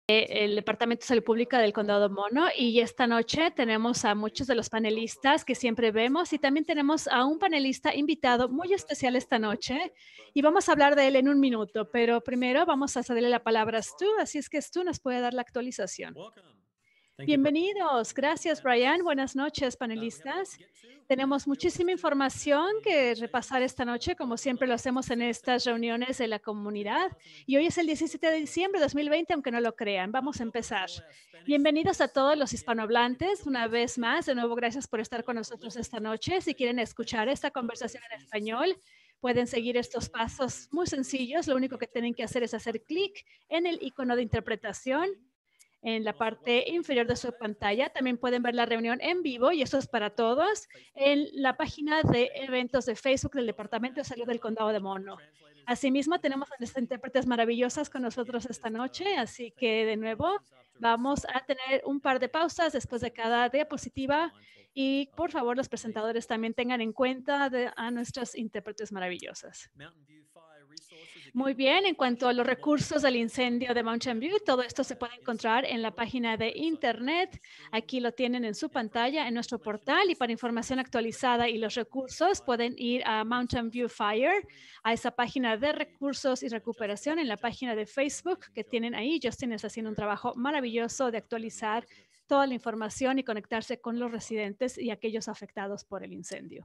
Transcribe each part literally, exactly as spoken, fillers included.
el Departamento de Salud Pública del Condado de Mono, y esta noche tenemos a muchos de los panelistas que siempre vemos, y también tenemos a un panelista invitado muy especial esta noche, y vamos a hablar de él en un minuto, pero primero vamos a cederle la palabra a Stu, así es que Stu nos puede dar la actualización. Bienvenidos. Gracias, Brian. Buenas noches, panelistas. Tenemos muchísima información que repasar esta noche, como siempre lo hacemos en estas reuniones de la comunidad. Y hoy es el diecisiete de diciembre de dos mil veinte, aunque no lo crean. Vamos a empezar. Bienvenidos a todos los hispanohablantes. Una vez más, de nuevo, gracias por estar con nosotros esta noche. Si quieren escuchar esta conversación en español, pueden seguir estos pasos muy sencillos. Lo único que tienen que hacer es hacer clic en el icono de interpretación en la parte inferior de su pantalla. También pueden ver la reunión en vivo, y eso es para todos, en la página de eventos de Facebook del Departamento de Salud del Condado de Mono. Asimismo, tenemos a nuestras intérpretes maravillosas con nosotros esta noche, así que de nuevo vamos a tener un par de pausas después de cada diapositiva, y por favor los presentadores también tengan en cuenta de, a nuestras intérpretes maravillosas. Muy bien, en cuanto a los recursos del incendio de Mountain View, todo esto se puede encontrar en la página de internet. Aquí lo tienen en su pantalla, en nuestro portal, y para información actualizada y los recursos pueden ir a Mountain View Fire, a esa página de recursos y recuperación en la página de Facebook que tienen ahí. Justin está haciendo un trabajo maravilloso de actualizar toda la información y conectarse con los residentes y aquellos afectados por el incendio.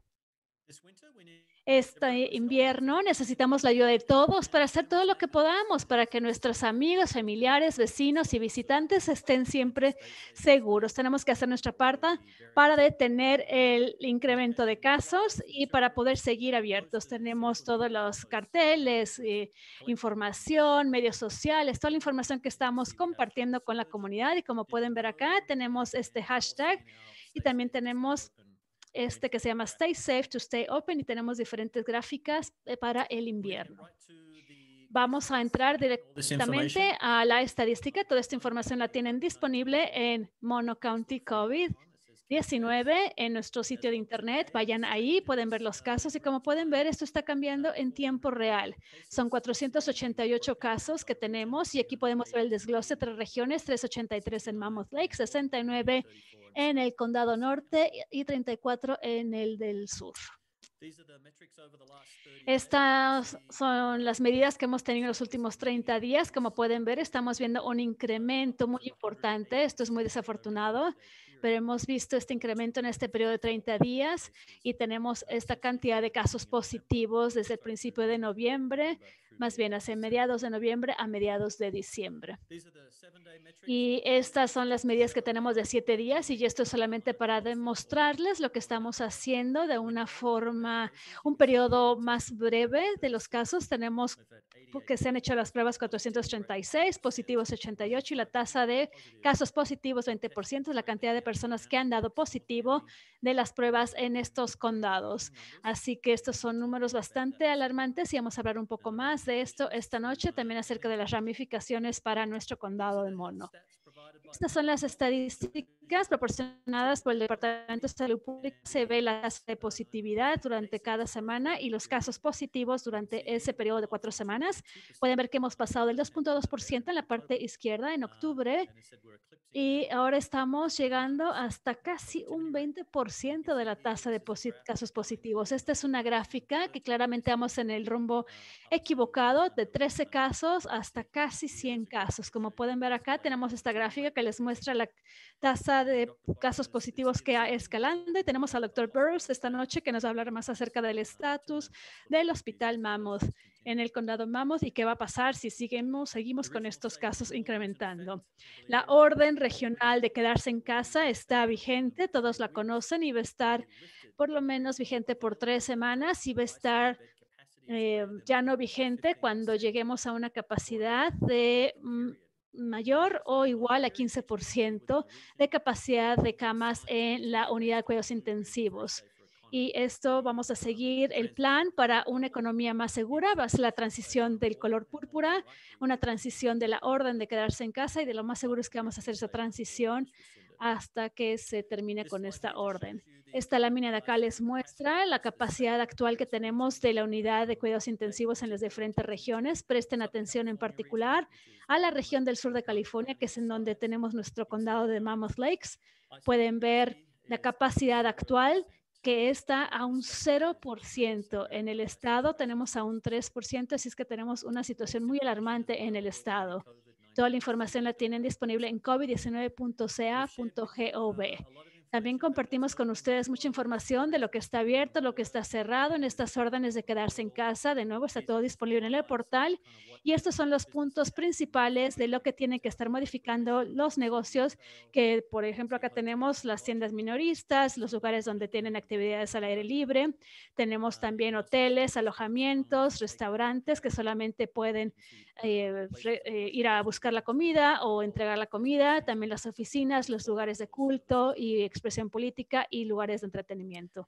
Este invierno necesitamos la ayuda de todos para hacer todo lo que podamos para que nuestros amigos, familiares, vecinos y visitantes estén siempre seguros. Tenemos que hacer nuestra parte para detener el incremento de casos y para poder seguir abiertos. Tenemos todos los carteles, eh, información, medios sociales, toda la información que estamos compartiendo con la comunidad, y como pueden ver acá, tenemos este hashtag y también tenemos este que se llama Stay Safe to Stay Open, y tenemos diferentes gráficas eh, para el invierno. Vamos a entrar directamente a la estadística. Toda esta información la tienen disponible en Mono County COVID diecinueve en nuestro sitio de internet. Vayan ahí, pueden ver los casos, y como pueden ver, esto está cambiando en tiempo real. Son cuatrocientos ochenta y ocho casos que tenemos, y aquí podemos ver el desglose: tres regiones, trescientos ochenta y tres en Mammoth Lake, sesenta y nueve en el Condado Norte y treinta y cuatro en el del Sur. Estas son las medidas que hemos tenido en los últimos treinta días. Como pueden ver, estamos viendo un incremento muy importante. Esto es muy desafortunado, pero hemos visto este incremento en este periodo de treinta días, y tenemos esta cantidad de casos positivos desde el principio de noviembre, más bien hacia mediados de noviembre a mediados de diciembre. Y estas son las medidas que tenemos de siete días, y esto es solamente para demostrarles lo que estamos haciendo de una forma, un periodo más breve de los casos. Tenemos que se han hecho las pruebas cuatrocientos treinta y seis, positivos ochenta y ocho, y la tasa de casos positivos veinte por ciento, es la cantidad de personas que han dado positivo de las pruebas en estos condados. Así que estos son números bastante alarmantes, y vamos a hablar un poco más de esto esta noche, también acerca de las ramificaciones para nuestro condado de Mono. Estas son las estadísticas proporcionadas por el Departamento de Salud Pública. Se ve la tasa de positividad durante cada semana y los casos positivos durante ese periodo de cuatro semanas. Pueden ver que hemos pasado del dos punto dos por ciento en la parte izquierda en octubre, y ahora estamos llegando hasta casi un veinte por ciento de la tasa de posit casos positivos. Esta es una gráfica que claramente vamos en el rumbo equivocado, de trece casos hasta casi cien casos. Como pueden ver acá, tenemos esta gráfica que les muestra la tasa de casos positivos que va escalando, y tenemos al doctor Burroughs esta noche que nos va a hablar más acerca del estatus del Hospital Mammoth en el condado Mammoth y qué va a pasar si seguimos, seguimos con estos casos incrementando. La orden regional de quedarse en casa está vigente, todos la conocen, y va a estar por lo menos vigente por tres semanas, y va a estar eh, ya no vigente cuando lleguemos a una capacidad de mm, mayor o igual a quince por ciento de capacidad de camas en la unidad de cuidados intensivos. Y esto vamos a seguir el plan para una economía más segura. Va a ser la transición del color púrpura, una transición de la orden de quedarse en casa, y de lo más seguro es que vamos a hacer esa transición hasta que se termine con esta orden. Esta lámina de acá les muestra la capacidad actual que tenemos de la unidad de cuidados intensivos en las diferentes regiones. Presten atención en particular a la región del sur de California, que es en donde tenemos nuestro condado de Mammoth Lakes. Pueden ver la capacidad actual, que está a un cero por ciento. En el estado tenemos a un tres por ciento, así es que tenemos una situación muy alarmante en el estado. Toda la información la tienen disponible en covid diecinueve punto c a punto gov. También compartimos con ustedes mucha información de lo que está abierto, lo que está cerrado en estas órdenes de quedarse en casa. De nuevo, está todo disponible en el portal. Y estos son los puntos principales de lo que tienen que estar modificando los negocios, que por ejemplo acá tenemos las tiendas minoristas, los lugares donde tienen actividades al aire libre. Tenemos también hoteles, alojamientos, restaurantes que solamente pueden eh, re, eh, ir a buscar la comida o entregar la comida, también las oficinas, los lugares de culto y expresión política y lugares de entretenimiento.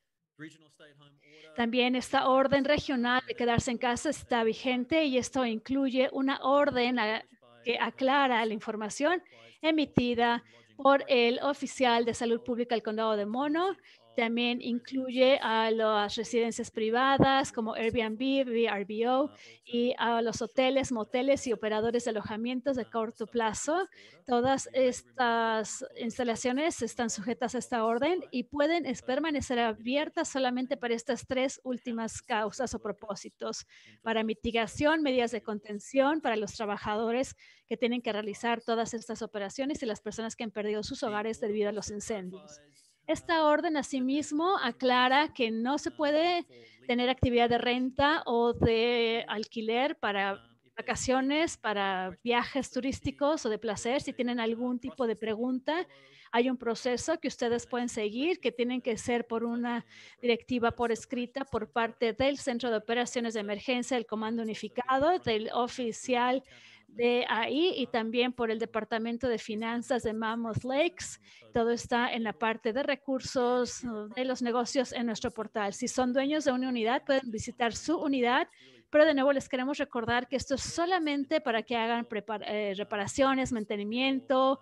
También esta orden regional de quedarse en casa está vigente y esto incluye una orden a, que aclara la información emitida por el oficial de salud pública del condado de Mono. También incluye a las residencias privadas como Airbnb, V R B O y a los hoteles, moteles y operadores de alojamientos de corto plazo. Todas estas instalaciones están sujetas a esta orden y pueden permanecer abiertas solamente para estas tres últimas causas o propósitos: para mitigación, medidas de contención para los trabajadores que tienen que realizar todas estas operaciones y las personas que han perdido sus hogares debido a los incendios. Esta orden asimismo aclara que no se puede tener actividad de renta o de alquiler para vacaciones, para viajes turísticos o de placer. Si tienen algún tipo de pregunta, hay un proceso que ustedes pueden seguir, que tienen que ser por una directiva por escrita por parte del Centro de Operaciones de Emergencia, del Comando Unificado, del oficial de ahí y también por el Departamento de Finanzas de Mammoth Lakes. Todo está en la parte de recursos de los negocios en nuestro portal. Si son dueños de una unidad, pueden visitar su unidad, pero de nuevo les queremos recordar que esto es solamente para que hagan eh, reparaciones, mantenimiento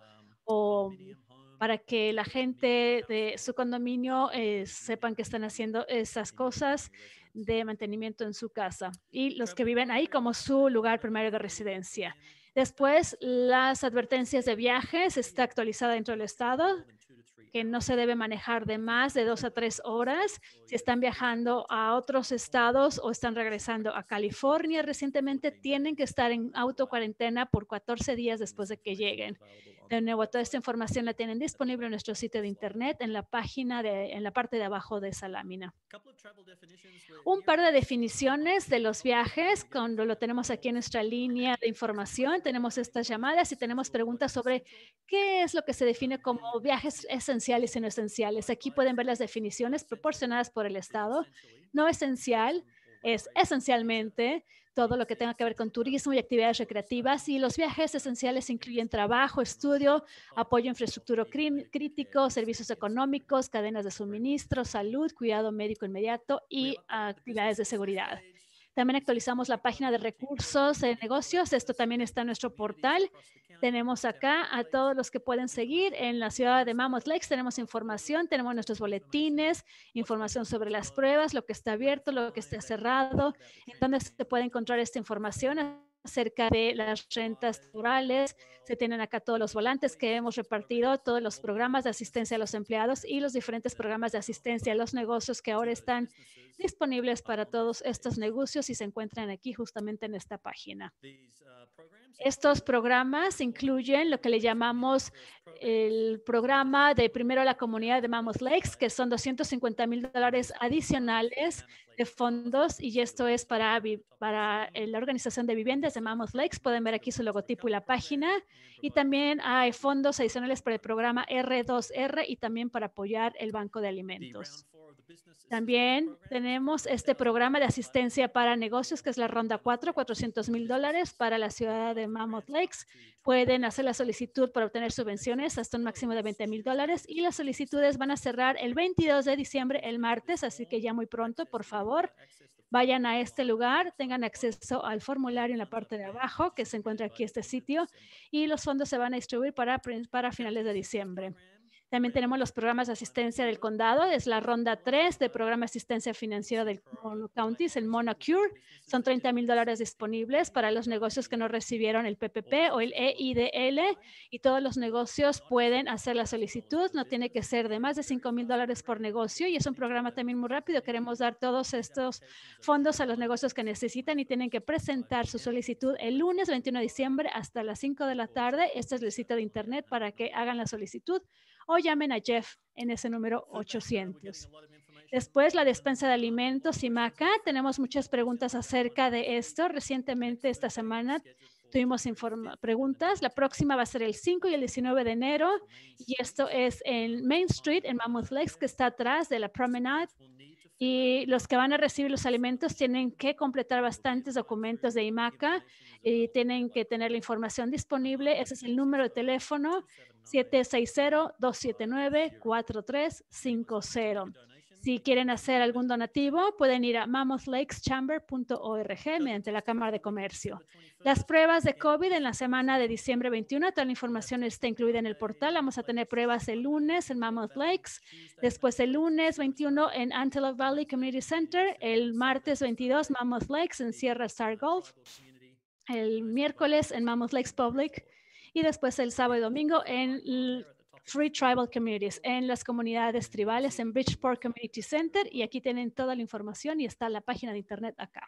o para que la gente de su condominio eh, sepan que están haciendo esas cosas de mantenimiento en su casa y los que viven ahí como su lugar primario de residencia. Después, las advertencias de viajes está actualizada dentro del estado, que no se debe manejar de más de dos a tres horas. Si están viajando a otros estados o están regresando a California recientemente, tienen que estar en autocuarentena por catorce días después de que lleguen. De nuevo, toda esta información la tienen disponible en nuestro sitio de internet, en la página, de, en la parte de abajo de esa lámina. Un par de definiciones de los viajes, cuando lo tenemos aquí en nuestra línea de información, tenemos estas llamadas y tenemos preguntas sobre qué es lo que se define como viajes esenciales y no esenciales. Aquí pueden ver las definiciones proporcionadas por el Estado. No esencial es esencialmente todo lo que tenga que ver con turismo y actividades recreativas, y los viajes esenciales incluyen trabajo, estudio, apoyo a infraestructura crítico, servicios económicos, cadenas de suministro, salud, cuidado médico inmediato y actividades de seguridad. También actualizamos la página de recursos de negocios. Esto también está en nuestro portal. Tenemos acá a todos los que pueden seguir. En la ciudad de Mammoth Lakes tenemos información, tenemos nuestros boletines, información sobre las pruebas, lo que está abierto, lo que está cerrado, en donde se puede encontrar esta información acerca de las rentas rurales. Se tienen acá todos los volantes que hemos repartido, todos los programas de asistencia a los empleados y los diferentes programas de asistencia a los negocios que ahora están disponibles para todos estos negocios y se encuentran aquí justamente en esta página. Estos programas incluyen lo que le llamamos el programa de Primero a la Comunidad de Mammoth Lakes, que son doscientos cincuenta mil dólares adicionales de fondos, y esto es para, para la organización de viviendas de Mammoth Lakes. Pueden ver aquí su logotipo y la página. Y también hay fondos adicionales para el programa R dos R y también para apoyar el Banco de Alimentos. También tenemos este programa de asistencia para negocios, que es la ronda cuatro, cuatrocientos mil dólares para la ciudad de Mammoth Lakes. Pueden hacer la solicitud para obtener subvenciones hasta un máximo de veinte mil dólares y las solicitudes van a cerrar el veintidós de diciembre, el martes, así que ya muy pronto, por favor, vayan a este lugar, tengan acceso al formulario en la parte de abajo, que se encuentra aquí este sitio, y los fondos se van a distribuir para, para finales de diciembre. También tenemos los programas de asistencia del condado, es la ronda tres del programa de asistencia financiera del Mono County, es el MonoCure. Son treinta mil dólares disponibles para los negocios que no recibieron el P P P o el E I D L, y todos los negocios pueden hacer la solicitud. No tiene que ser de más de cinco mil dólares por negocio, y es un programa también muy rápido. Queremos dar todos estos fondos a los negocios que necesitan y tienen que presentar su solicitud el lunes veintiuno de diciembre hasta las cinco de la tarde. Esta es la cita de internet para que hagan la solicitud, o llamen a Jeff en ese número ochocientos. Después, la despensa de alimentos y Maca. Tenemos muchas preguntas acerca de esto. Recientemente, esta semana, tuvimos preguntas. La próxima va a ser el cinco y el diecinueve de enero, y esto es en Main Street, en Mammoth Lakes, que está atrás de la Promenade. Y los que van a recibir los alimentos tienen que completar bastantes documentos de IMACA y tienen que tener la información disponible. Ese es el número de teléfono: siete seis cero, dos siete nueve, cuatro tres cinco cero. Si quieren hacer algún donativo, pueden ir a mammoth lakes chamber punto org mediante la Cámara de Comercio. Las pruebas de COVID en la semana de diciembre veintiuno, toda la información está incluida en el portal. Vamos a tener pruebas el lunes en Mammoth Lakes, después el lunes veintiuno en Antelope Valley Community Center, el martes veintidós Mammoth Lakes en Sierra Star Golf, el miércoles en Mammoth Lakes Public, y después el sábado y domingo en Free Tribal Communities, en las comunidades tribales en Bridgeport Community Center. Y aquí tienen toda la información y está la página de internet acá.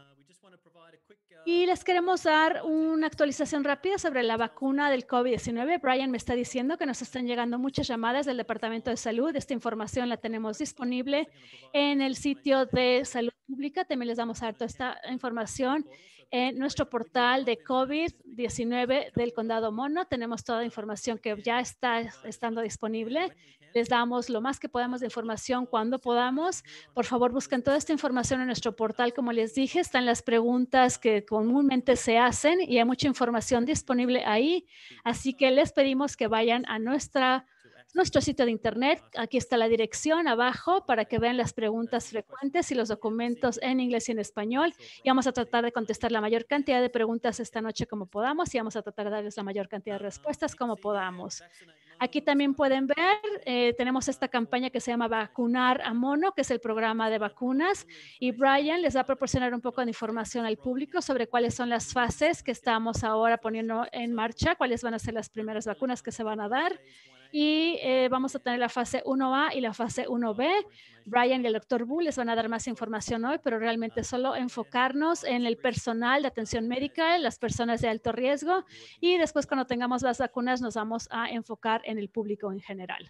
Y les queremos dar una actualización rápida sobre la vacuna del COVID diecinueve. Brian me está diciendo que nos están llegando muchas llamadas del Departamento de Salud. Esta información la tenemos disponible en el sitio de Salud Pública. También les vamos a dar toda esta información en nuestro portal de COVID diecinueve del Condado Mono. Tenemos toda la información que ya está estando disponible. Les damos lo más que podamos de información cuando podamos. Por favor, busquen toda esta información en nuestro portal. Como les dije, están las preguntas que comúnmente se hacen y hay mucha información disponible ahí. Así que les pedimos que vayan a nuestra nuestro sitio de internet. Aquí está la dirección abajo para que vean las preguntas frecuentes y los documentos en inglés y en español. Y vamos a tratar de contestar la mayor cantidad de preguntas esta noche como podamos, y vamos a tratar de darles la mayor cantidad de respuestas como podamos. Aquí también pueden ver, eh, tenemos esta campaña que se llama Vacunar a Mono, que es el programa de vacunas, y Brian les va a proporcionar un poco de información al público sobre cuáles son las fases que estamos ahora poniendo en marcha, cuáles van a ser las primeras vacunas que se van a dar. Y eh, vamos a tener la fase uno A y la fase uno B. Brian y el doctor Bull les van a dar más información hoy, pero realmente solo enfocarnos en el personal de atención médica, las personas de alto riesgo, y después, cuando tengamos las vacunas, nos vamos a enfocar en el público en general.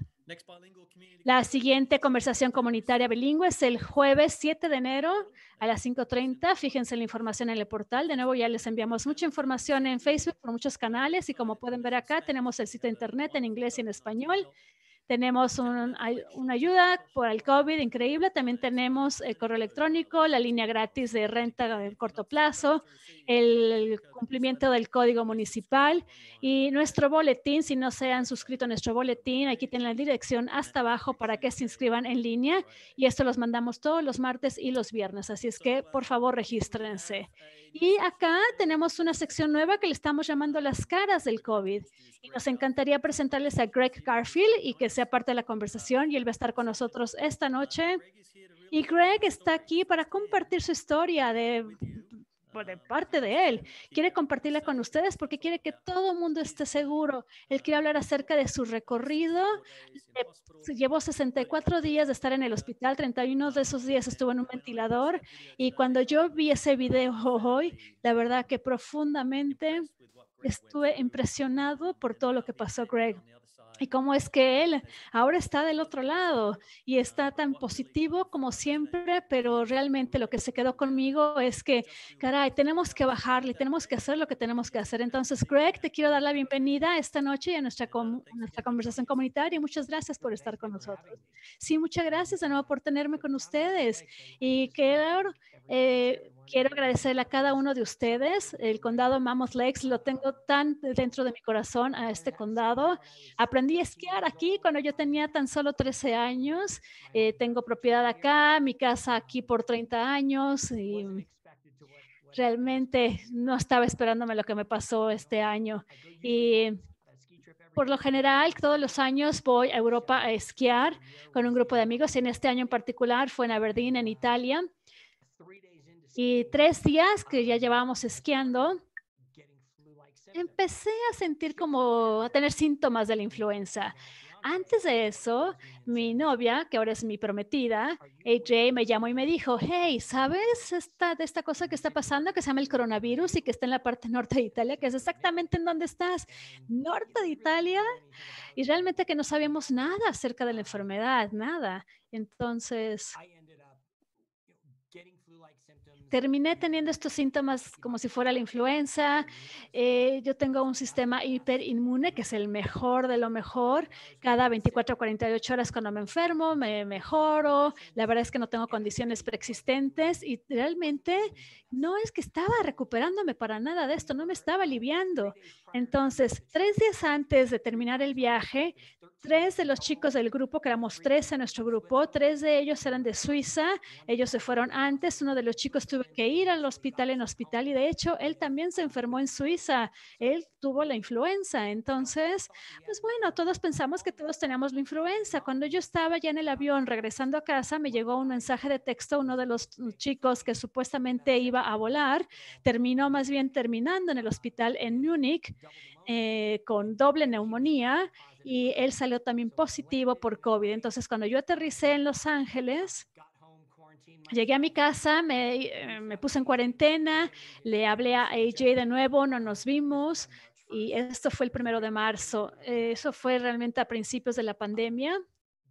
La siguiente conversación comunitaria bilingüe es el jueves siete de enero a las cinco treinta. Fíjense en la información en el portal. De nuevo, ya les enviamos mucha información en Facebook por muchos canales, y como pueden ver acá, tenemos el sitio de internet en inglés y en español. Tenemos un, una ayuda por el COVID increíble. También tenemos el correo electrónico, la línea gratis de renta de corto plazo, el cumplimiento del código municipal y nuestro boletín. Si no se han suscrito a nuestro boletín, aquí tienen la dirección hasta abajo para que se inscriban en línea, y esto los mandamos todos los martes y los viernes. Así es que, por favor, regístrense. Y acá tenemos una sección nueva que le estamos llamando las caras del COVID. Y nos encantaría presentarles a Greg Garfield y que sea parte de la conversación, y él va a estar con nosotros esta noche. Y Greg está aquí para compartir su historia de, de parte de él. Quiere compartirla con ustedes porque quiere que todo el mundo esté seguro. Él quiere hablar acerca de su recorrido. Eh, llevó sesenta y cuatro días de estar en el hospital, treinta y uno de esos días estuvo en un ventilador. Y cuando yo vi ese video hoy, la verdad que profundamente estuve impresionado por todo lo que pasó Greg. Y cómo es que él ahora está del otro lado y está tan positivo como siempre, pero realmente lo que se quedó conmigo es que, caray, tenemos que bajarle, tenemos que hacer lo que tenemos que hacer. Entonces, Greg, te quiero dar la bienvenida esta noche a nuestra, com nuestra conversación comunitaria, y muchas gracias por estar con nosotros. Sí, muchas gracias de nuevo por tenerme con ustedes. Y claro, eh, quiero agradecerle a cada uno de ustedes. El condado Mammoth Lakes lo tengo tan dentro de mi corazón, a este condado. Aprendí a esquiar aquí cuando yo tenía tan solo trece años. Eh, tengo propiedad acá, mi casa aquí por treinta años, y realmente no estaba esperándome lo que me pasó este año. Y Por lo general, todos los años voy a Europa a esquiar con un grupo de amigos, y en este año en particular fue en Aberdeen, en Italia. Y tres días que ya llevábamos esquiando, empecé a sentir como a tener síntomas de la influenza. Antes de eso, mi novia, que ahora es mi prometida, A J, me llamó y me dijo: hey, ¿sabes esta, de esta cosa que está pasando que se llama el coronavirus y que está en la parte norte de Italia, que es exactamente en donde estás, norte de Italia? Y realmente que no sabíamos nada acerca de la enfermedad, nada. Entonces, terminé teniendo estos síntomas como si fuera la influenza. Eh, yo tengo un sistema hiperinmune que es el mejor de lo mejor. Cada veinticuatro a cuarenta y ocho horas cuando me enfermo, me mejoro. La verdad es que no tengo condiciones preexistentes y realmente no es que estaba recuperándome para nada de esto, no me estaba aliviando. Entonces, tres días antes de terminar el viaje, tres de los chicos del grupo, que éramos tres en nuestro grupo, tres de ellos eran de Suiza. Ellos se fueron antes. Uno de los chicos tuvo que ir al hospital en hospital y de hecho él también se enfermó en Suiza. Él tuvo la influenza. Entonces, pues bueno, todos pensamos que todos teníamos la influenza. Cuando yo estaba ya en el avión regresando a casa, me llegó un mensaje de texto. Uno de los chicos que supuestamente iba a volar terminó más bien terminando en el hospital en Múnich eh, con doble neumonía y él salió también positivo por COVID. Entonces, cuando yo aterricé en Los Ángeles, llegué a mi casa, me, eh, me puse en cuarentena, le hablé a A J de nuevo, no nos vimos y esto fue el primero de marzo. Eh, eso fue realmente a principios de la pandemia.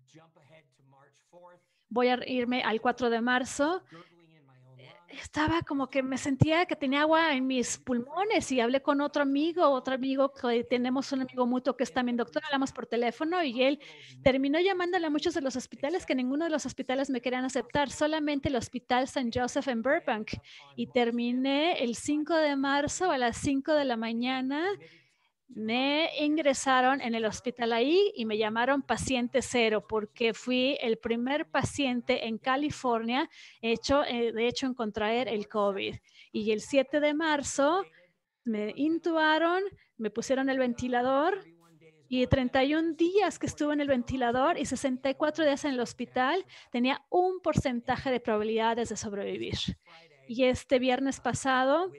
Voy a irme al cuatro de marzo. Estaba como que me sentía que tenía agua en mis pulmones y hablé con otro amigo, otro amigo que tenemos un amigo mutuo que es también doctor, hablamos por teléfono y él terminó llamándole a muchos de los hospitales que ninguno de los hospitales me querían aceptar, solamente el Hospital Saint Joseph en Burbank. Y terminé el cinco de marzo a las cinco de la mañana. Me ingresaron en el hospital ahí y me llamaron paciente cero porque fui el primer paciente en California hecho, eh, de hecho, en contraer el COVID. Y el siete de marzo me intubaron, me pusieron el ventilador y treinta y un días que estuve en el ventilador y sesenta y cuatro días en el hospital, tenía un porcentaje de probabilidades de sobrevivir. Y este viernes pasado,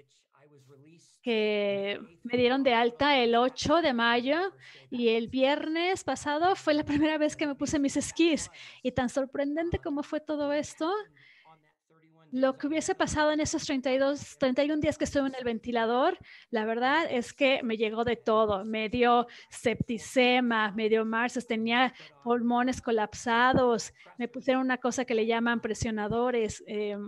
que me dieron de alta el ocho de mayo y el viernes pasado fue la primera vez que me puse mis esquís. Y tan sorprendente como fue todo esto, lo que hubiese pasado en esos treinta y dos, treinta y un días que estuve en el ventilador, la verdad es que me llegó de todo. Me dio septicema, me dio marzo, tenía pulmones colapsados, me pusieron una cosa que le llaman presionadores. Eh,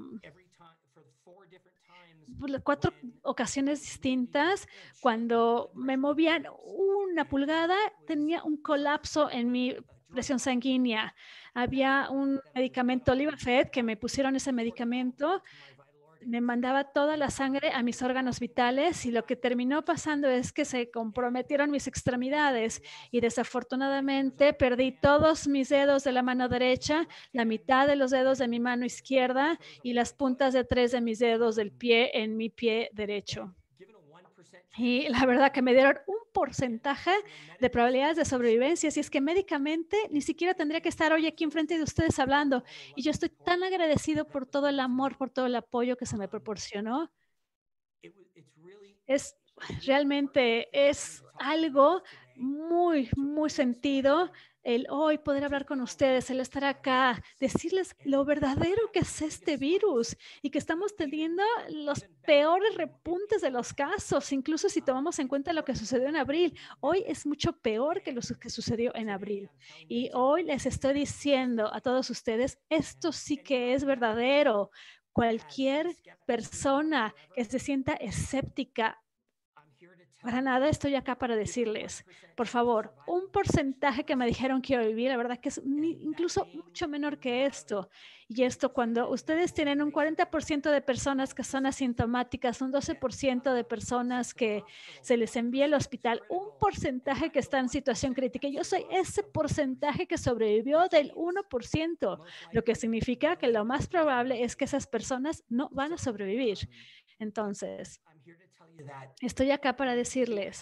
por las cuatro ocasiones distintas, cuando me movían una pulgada, tenía un colapso en mi presión sanguínea. Había un medicamento Olivafed que me pusieron ese medicamento, me mandaba toda la sangre a mis órganos vitales y lo que terminó pasando es que se comprometieron mis extremidades y desafortunadamente perdí todos mis dedos de la mano derecha, la mitad de los dedos de mi mano izquierda y las puntas de tres de mis dedos del pie en mi pie derecho. Y la verdad que me dieron un porcentaje de probabilidades de sobrevivencia, si es que médicamente ni siquiera tendría que estar hoy aquí enfrente de ustedes hablando. Y yo estoy tan agradecido por todo el amor, por todo el apoyo que se me proporcionó. Es realmente es algo muy, muy sentido el hoy poder hablar con ustedes, el estar acá, decirles lo verdadero que es este virus y que estamos teniendo los peores repuntes de los casos, incluso si tomamos en cuenta lo que sucedió en abril. Hoy es mucho peor que lo que sucedió en abril. Y hoy les estoy diciendo a todos ustedes, esto sí que es verdadero. Cualquier persona que se sienta escéptica, para nada estoy acá para decirles, por favor, un porcentaje que me dijeron que iba a vivir, la verdad que es ni, incluso mucho menor que esto. Y esto cuando ustedes tienen un cuarenta por ciento de personas que son asintomáticas, un doce por ciento de personas que se les envía al hospital, un porcentaje que está en situación crítica. Yo soy ese porcentaje que sobrevivió del uno por ciento, lo que significa que lo más probable es que esas personas no van a sobrevivir. Entonces, estoy acá para decirles,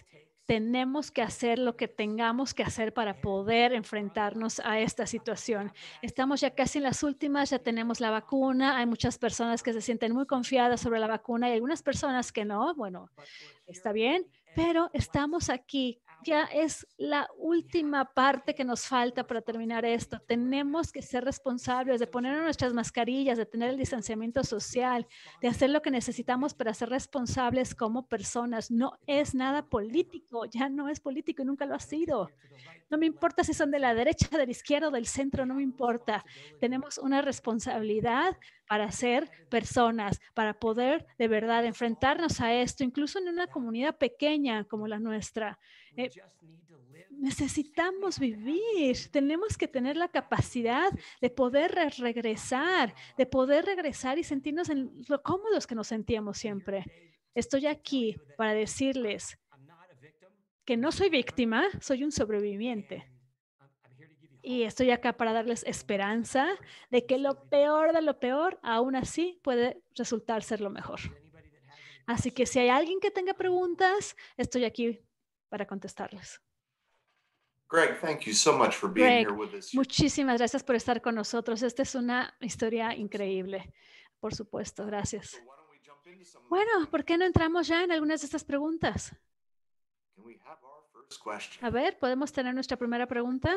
tenemos que hacer lo que tengamos que hacer para poder enfrentarnos a esta situación. Estamos ya casi en las últimas, ya tenemos la vacuna, hay muchas personas que se sienten muy confiadas sobre la vacuna y algunas personas que no. Bueno, está bien, pero estamos aquí. Ya es la última parte que nos falta para terminar esto. Tenemos que ser responsables de poner nuestras mascarillas, de tener el distanciamiento social, de hacer lo que necesitamos para ser responsables como personas. No es nada político, ya no es político y nunca lo ha sido. No me importa si son de la derecha, de la izquierda o del centro, no me importa. Tenemos una responsabilidad para ser personas, para poder de verdad enfrentarnos a esto, incluso en una comunidad pequeña como la nuestra. Eh, necesitamos vivir, tenemos que tener la capacidad de poder re- regresar, de poder regresar y sentirnos en lo cómodos que nos sentíamos siempre. Estoy aquí para decirles que no soy víctima, soy un sobreviviente. Y estoy acá para darles esperanza de que lo peor de lo peor, aún así, puede resultar ser lo mejor. Así que si hay alguien que tenga preguntas, estoy aquí para contestarles. Greg, thank you so much for being here Greg, with us. muchísimas gracias por estar con nosotros. Esta es una historia increíble. Por supuesto, gracias. So why don't we jump into some of Bueno, ¿por qué no entramos ya en algunas de estas preguntas? Can we have our first question? A ver, ¿podemos tener nuestra primera pregunta?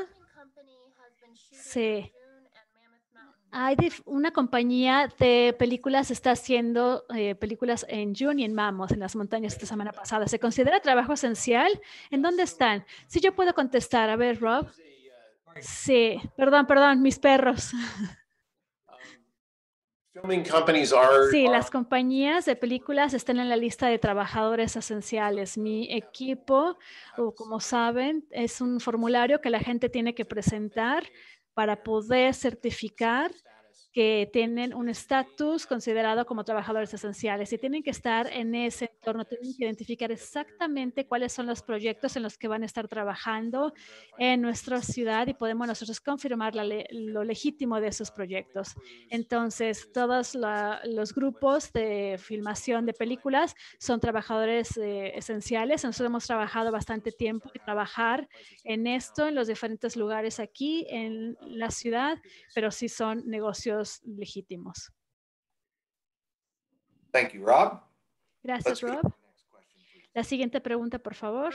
Sí. Hay dif- una compañía de películas está haciendo eh, películas en June y en Mammoth, en las montañas esta semana pasada. ¿Se considera trabajo esencial? ¿En dónde están? Sí, yo puedo contestar. A ver, Rob. Sí, perdón, perdón, mis perros. Filming companies are, Sí, are las compañías de películas están en la lista de trabajadores esenciales. Mi equipo, o como saben, es un formulario que la gente tiene que presentar para poder certificar que tienen un estatus considerado como trabajadores esenciales y tienen que estar en ese entorno, tienen que identificar exactamente cuáles son los proyectos en los que van a estar trabajando en nuestra ciudad y podemos nosotros confirmar la le- lo legítimo de esos proyectos. Entonces, todos la- los grupos de filmación de películas son trabajadores eh, esenciales. Nosotros hemos trabajado bastante tiempo y trabajar en esto en los diferentes lugares aquí en la ciudad, pero sí son negocios legítimos. Thank you, Rob. Gracias, Let's go to Rob. the next question, please. La siguiente pregunta, por favor.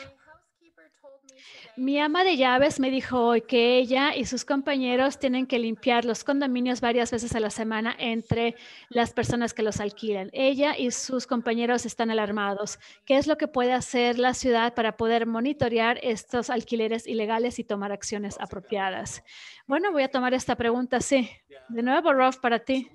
Mi ama de llaves me dijo hoy que ella y sus compañeros tienen que limpiar los condominios varias veces a la semana entre las personas que los alquilan. Ella y sus compañeros están alarmados. ¿Qué es lo que puede hacer la ciudad para poder monitorear estos alquileres ilegales y tomar acciones apropiadas? Bueno, voy a tomar esta pregunta, sí. De nuevo, Rolf, para ti.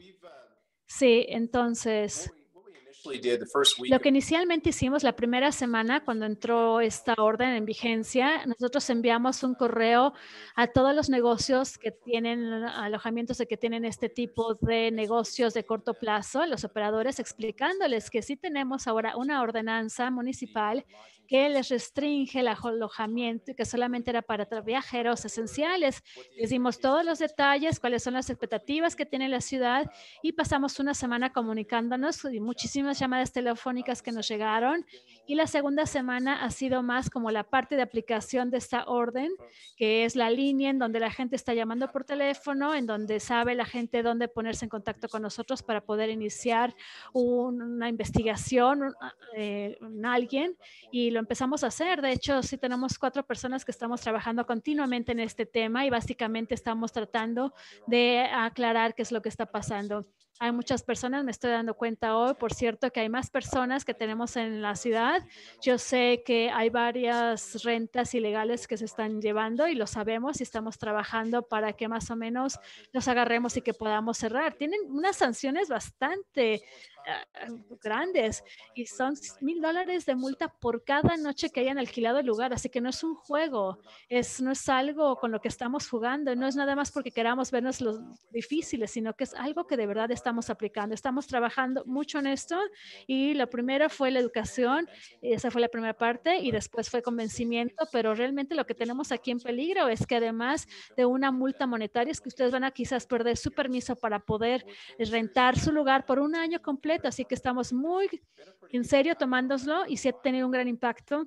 Sí, entonces, What we initially did the first week lo of que inicialmente hicimos la primera semana cuando entró esta orden en vigencia, nosotros enviamos un correo a todos los negocios que tienen alojamientos de que tienen este tipo de negocios de corto plazo, los operadores, explicándoles que sí tenemos ahora una ordenanza municipal que les restringe el alojamiento y que solamente era para tra- viajeros esenciales. Les dimos todos los detalles, cuáles son las expectativas que tiene la ciudad y pasamos una semana comunicándonos y muchísimas llamadas telefónicas que nos llegaron. Y la segunda semana ha sido más como la parte de aplicación de esta orden, que es la línea en donde la gente está llamando por teléfono, en donde sabe la gente dónde ponerse en contacto con nosotros para poder iniciar un- una investigación un- a- eh, en alguien. Y lo empezamos a hacer. De hecho, sí tenemos cuatro personas que estamos trabajando continuamente en este tema y básicamente estamos tratando de aclarar qué es lo que está pasando. Hay muchas personas, me estoy dando cuenta hoy, por cierto, que hay más personas que tenemos en la ciudad. Yo sé que hay varias rentas ilegales que se están llevando y lo sabemos y estamos trabajando para que más o menos los agarremos y que podamos cerrar. Tienen unas sanciones bastante ah, grandes y son mil dólares de multa por cada noche que hayan alquilado el lugar. Así que no es un juego, es, no es algo con lo que estamos jugando, no es nada más porque queramos vernos los difíciles, sino que es algo que de verdad estamos aplicando. Estamos trabajando mucho en esto y lo primero fue la educación, esa fue la primera parte y después fue convencimiento, pero realmente lo que tenemos aquí en peligro es que además de una multa monetaria es que ustedes van a quizás perder su permiso para poder rentar su lugar por un año completo, así que estamos muy en serio tomándoslo y sí ha tenido un gran impacto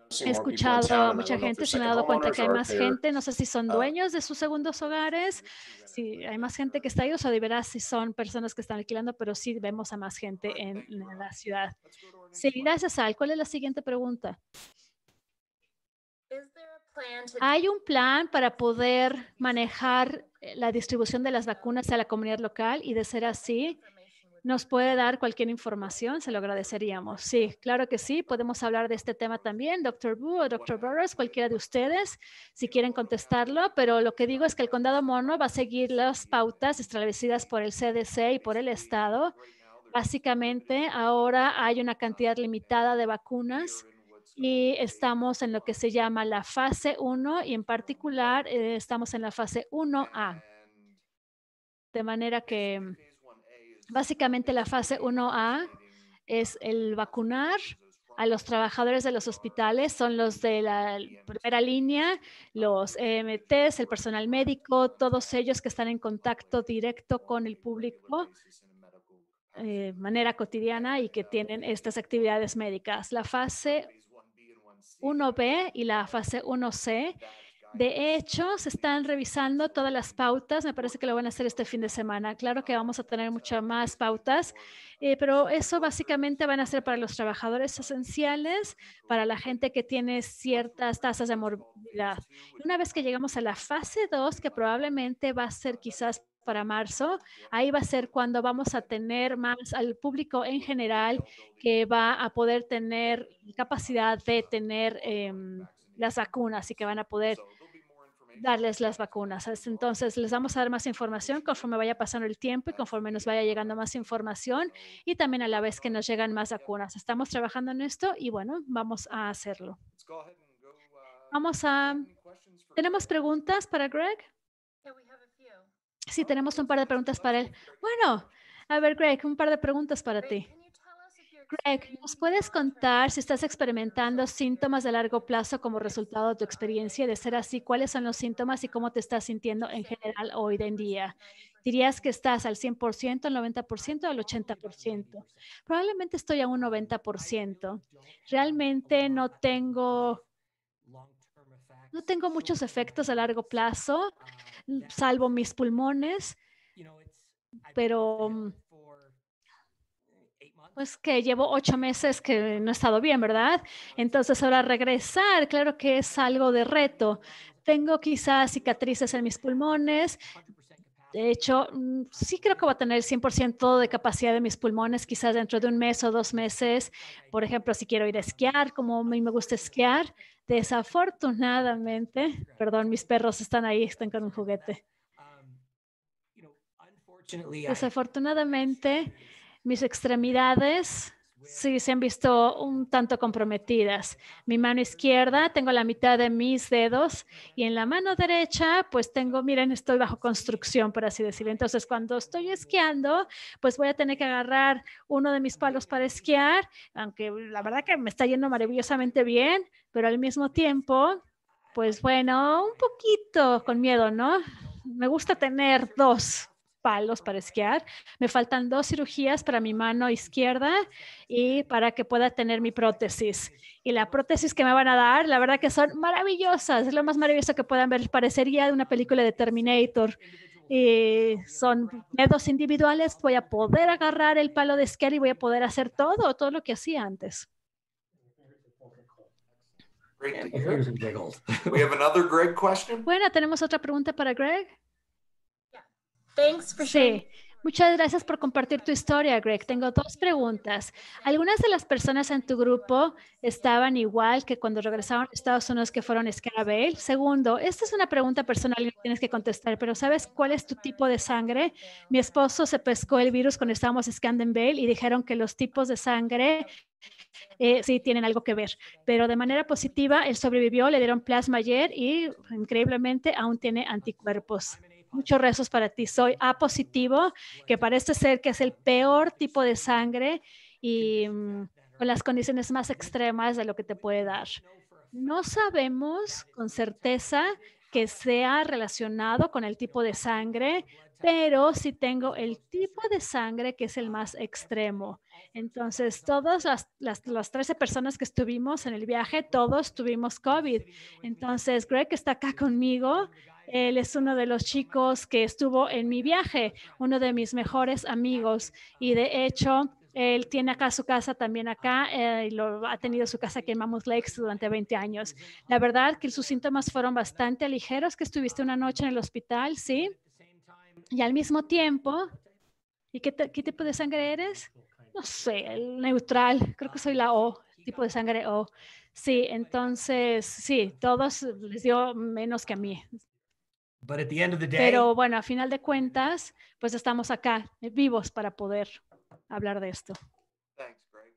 He escuchado a mucha gente, se me ha dado cuenta que hay más gente, no sé si son uh, dueños de sus segundos hogares, si hay más gente que está ahí, o sea, de veras si son personas que están alquilando, pero sí vemos a más gente en, en la ciudad. Sí, gracias, Al. ¿Cuál es la siguiente pregunta? ¿Hay un plan para poder manejar eh, la distribución de las vacunas a la comunidad local? Y de ser así, ¿nos puede dar cualquier información? Se lo agradeceríamos. Sí, claro que sí. Podemos hablar de este tema también, doctor Wu o doctor Burroughs, cualquiera de ustedes, si quieren contestarlo. Pero lo que digo es que el condado Mono va a seguir las pautas establecidas por el C D C y por el Estado. Básicamente, ahora hay una cantidad limitada de vacunas y estamos en lo que se llama la fase uno y en particular eh, estamos en la fase uno A. De manera que básicamente la fase uno A es el vacunar a los trabajadores de los hospitales, son los de la primera línea, los E M Ts, el personal médico, todos ellos que están en contacto directo con el público de eh, manera cotidiana y que tienen estas actividades médicas. La fase uno B y la fase uno C. De hecho, se están revisando todas las pautas. Me parece que lo van a hacer este fin de semana. Claro que vamos a tener muchas más pautas, eh, pero eso básicamente van a ser para los trabajadores esenciales, para la gente que tiene ciertas tasas de morbilidad. Una vez que llegamos a la fase dos, que probablemente va a ser quizás para marzo, ahí va a ser cuando vamos a tener más al público en general que va a poder tener capacidad de tener eh, las vacunas y que van a poder darles las vacunas. Entonces, les vamos a dar más información conforme vaya pasando el tiempo y conforme nos vaya llegando más información y también a la vez que nos llegan más vacunas. Estamos trabajando en esto y bueno, vamos a hacerlo. Vamos a... ¿Tenemos preguntas para Greg? Sí, tenemos un par de preguntas para él. Bueno, a ver, Greg, un par de preguntas para ti. Greg, ¿nos puedes contar si estás experimentando síntomas de largo plazo como resultado de tu experiencia? De ser así, ¿cuáles son los síntomas y cómo te estás sintiendo en general hoy en día? ¿Dirías que estás al cien por ciento, al noventa por ciento o al ochenta por ciento? Probablemente estoy a un noventa por ciento. Realmente no tengo, no tengo muchos efectos a largo plazo, salvo mis pulmones, pero pues que llevo ocho meses que no he estado bien, ¿verdad? Entonces ahora regresar, claro que es algo de reto. Tengo quizás cicatrices en mis pulmones. De hecho, mm, sí creo que voy a tener cien por ciento de capacidad de mis pulmones, quizás dentro de un mes o dos meses. Por ejemplo, si quiero ir a esquiar, como a mí me gusta esquiar. Desafortunadamente, perdón, mis perros están ahí, están con un juguete. Desafortunadamente, mis extremidades sí se han visto un tanto comprometidas. Mi mano izquierda, tengo la mitad de mis dedos y en la mano derecha, pues tengo, miren, estoy bajo construcción, por así decirlo. Entonces, cuando estoy esquiando, pues voy a tener que agarrar uno de mis palos para esquiar, aunque la verdad que me está yendo maravillosamente bien, pero al mismo tiempo, pues bueno, un poquito con miedo, ¿no? Me gusta tener dos palos para esquiar. Me faltan dos cirugías para mi mano izquierda y para que pueda tener mi prótesis. Y la prótesis que me van a dar, la verdad que son maravillosas. Es lo más maravilloso que puedan ver. Parecería de una película de Terminator. Y son dedos individuales. Voy a poder agarrar el palo de esquiar y voy a poder hacer todo, todo lo que hacía antes. Great to hear. We have another Greg question. Bueno, tenemos otra pregunta para Greg. Thanks for sharing. Sí, muchas gracias por compartir tu historia, Greg. Tengo dos preguntas. ¿Algunas de las personas en tu grupo estaban igual que cuando regresaron a Estados Unidos que fueron a Scarabale? Segundo, esta es una pregunta personal y tienes que contestar, pero ¿sabes cuál es tu tipo de sangre? Mi esposo se pescó el virus cuando estábamos en Scarabale y dijeron que los tipos de sangre eh, sí tienen algo que ver, pero de manera positiva, él sobrevivió, le dieron plasma ayer y increíblemente aún tiene anticuerpos. Muchos rezos para ti. Soy A positivo, que parece ser que es el peor tipo de sangre y um, con las condiciones más extremas de lo que te puede dar. No sabemos con certeza que sea relacionado con el tipo de sangre, pero sí tengo el tipo de sangre que es el más extremo. Entonces, todas las, las, las trece personas que estuvimos en el viaje, todos tuvimos COVID. Entonces, Greg está acá conmigo. Él es uno de los chicos que estuvo en mi viaje, uno de mis mejores amigos. Y de hecho, él tiene acá su casa también acá eh, y lo, ha tenido su casa aquí en Mammoth Lakes durante veinte años. La verdad que sus síntomas fueron bastante ligeros, que estuviste una noche en el hospital, ¿sí? Y al mismo tiempo, ¿y qué, te, qué tipo de sangre eres? No sé, el neutral, creo que soy la O, tipo de sangre O. Sí, entonces, sí, todos les dio menos que a mí. But at the end of the day, Pero bueno, a final de cuentas, pues estamos acá, eh, vivos para poder hablar de esto. Thanks, Greg.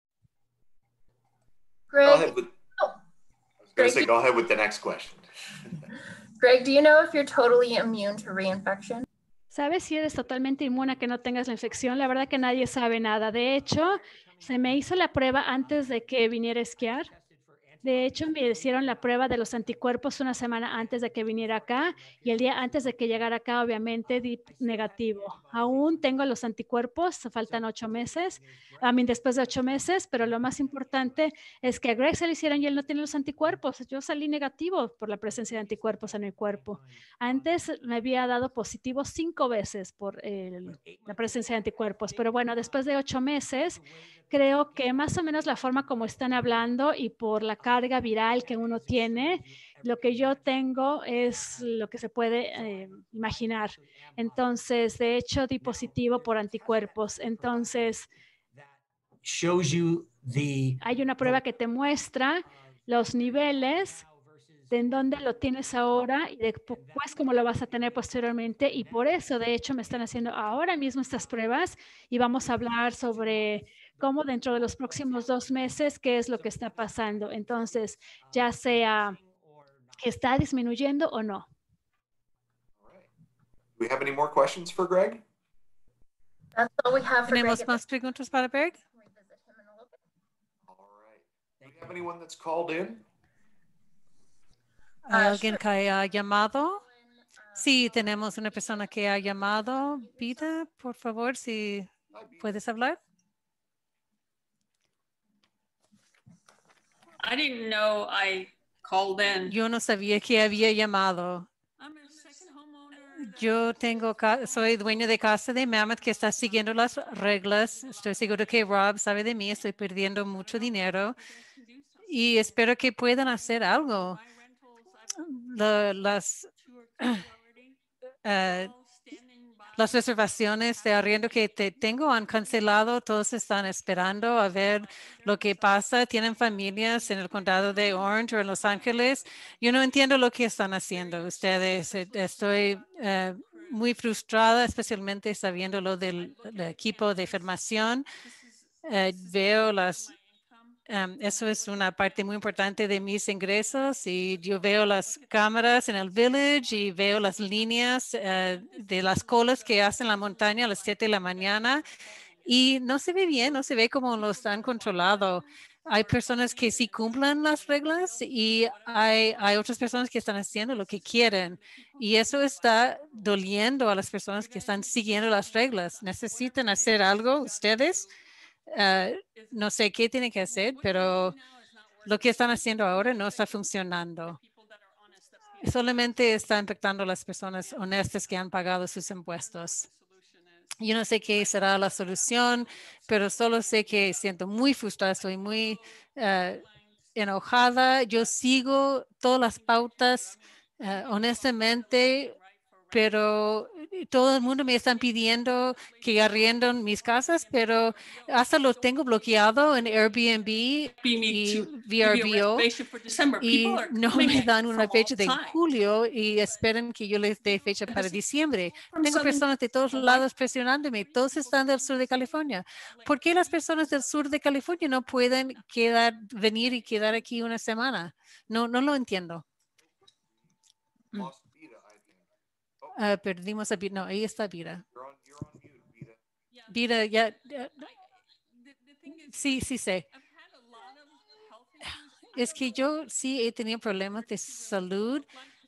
Go Greg, ahead with, oh, I was going Greg, to say, go ahead with the next question. Greg, do you know if you're totally immune to reinfection? ¿Sabes si eres totalmente inmune a que no tengas la infección? La verdad que nadie sabe nada. De hecho, se me hizo la prueba antes de que viniera a esquiar. De hecho, me hicieron la prueba de los anticuerpos una semana antes de que viniera acá y el día antes de que llegara acá, obviamente, di negativo. Aún tengo los anticuerpos, faltan ocho meses, a mí después de ocho meses, pero lo más importante es que a Greg se le hicieron y él no tiene los anticuerpos. Yo salí negativo por la presencia de anticuerpos en el cuerpo. Antes me había dado positivo cinco veces por el, la presencia de anticuerpos, pero bueno, después de ocho meses, creo que más o menos la forma como están hablando y por la carga viral que uno tiene, lo que yo tengo es lo que se puede eh, imaginar. Entonces, de hecho, di positivo por anticuerpos. Entonces, shows you the hay una prueba que te muestra los niveles de en dónde lo tienes ahora y después cómo lo vas a tener posteriormente. Y por eso, de hecho, me están haciendo ahora mismo estas pruebas y vamos a hablar sobre cómo dentro de los próximos dos meses, qué es lo que está pasando. Entonces, ya sea que está disminuyendo o no. All right. Do we have any more questions for Greg? That's all we have for Greg. ¿Tenemos at más this preguntas para Berg? time. We'll revisit him in a little bit. All right. Do we have anyone that's called in? ¿Hay Ah, alguien sure. que haya llamado? Sí, tenemos una persona que ha llamado. Vida, por favor, si puedes hablar. I didn't know I called in. Yo no sabía que había llamado. I'm a second homeowner. Yo tengo, ca- soy dueño de casa de Mammoth que está siguiendo las reglas. Estoy seguro que Rob sabe de mí. Estoy perdiendo mucho dinero y espero que puedan hacer algo. La- las, eh, las reservaciones de arriendo que te tengo han cancelado. Todos están esperando a ver lo que pasa. Tienen familias en el condado de Orange o en Los Ángeles. Yo no entiendo lo que están haciendo ustedes. Eh, Estoy eh, muy frustrada, especialmente sabiendo lo del, del equipo de formación. Eh, veo las Um, eso es una parte muy importante de mis ingresos y yo veo las cámaras en el village y veo las líneas uh, de las colas que hacen la montaña a las siete de la mañana y no se ve bien, no se ve como lo están controlado. Hay personas que sí cumplen las reglas y hay, hay otras personas que están haciendo lo que quieren y eso está doliendo a las personas que están siguiendo las reglas. Necesitan hacer algo ustedes. Uh, no sé qué tienen que hacer, pero lo que están haciendo ahora no está funcionando. Solamente está impactando a las personas honestas que han pagado sus impuestos. Yo no sé qué será la solución, pero solo sé que siento muy frustrada, estoy muy uh, enojada. Yo sigo todas las pautas uh, honestamente, pero todo el mundo me está pidiendo que arrienden mis casas, pero hasta lo tengo bloqueado en Airbnb y V R B O y no me dan una fecha de julio y esperan que yo les dé fecha para diciembre. Tengo personas de todos lados presionándome, todos están del sur de California. ¿Por qué las personas del sur de California no pueden quedar, venir y quedar aquí una semana? No, no lo entiendo. Lost Vida, I think. Oh, Uh, perdimos a Vida. No, ahí está Vida. you're on, you're on mute, Vida. Vida, ya. ya- sí, sí sé. Es que yo sí he tenido problemas de salud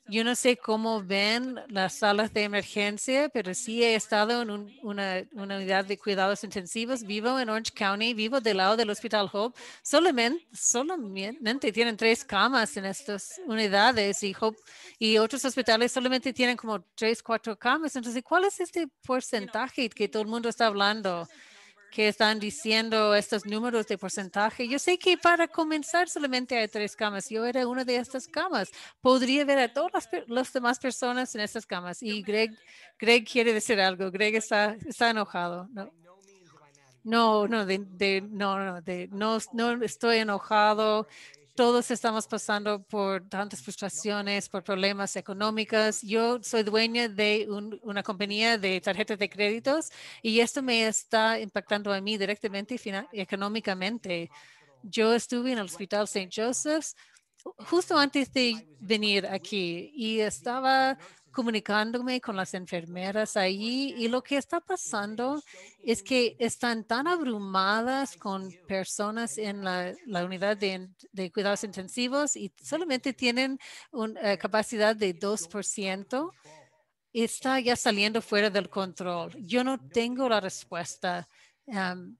Yo no sé cómo ven las salas de emergencia, pero sí he estado en un- una, una unidad de cuidados intensivos. Vivo en Orange County, vivo del lado del Hospital Hope. Solamente, solamente tienen tres camas en estas unidades y, Hope, y otros hospitales solamente tienen como tres, cuatro camas. Entonces, ¿cuál es este porcentaje que todo el mundo está hablando? Que están diciendo estos números de porcentaje. Yo sé que para comenzar solamente hay tres camas. Yo era una de estas camas. Podría ver a todas las, las demás personas en estas camas. Y Greg, Greg quiere decir algo. Greg está, está enojado. No, no, no, de, de, no, no, de, no, no estoy enojado. Todos estamos pasando por tantas frustraciones, por problemas económicos. Yo soy dueña de un, una compañía de tarjetas de créditos y esto me está impactando a mí directamente final, económicamente. Yo estuve en el Hospital Saint Joseph's justo antes de venir aquí y estaba comunicándome con las enfermeras allí y lo que está pasando es que están tan abrumadas con personas en la, la unidad de, de, cuidados intensivos y solamente tienen una uh, capacidad de dos por ciento. Está ya saliendo fuera del control. Yo no tengo la respuesta. Um,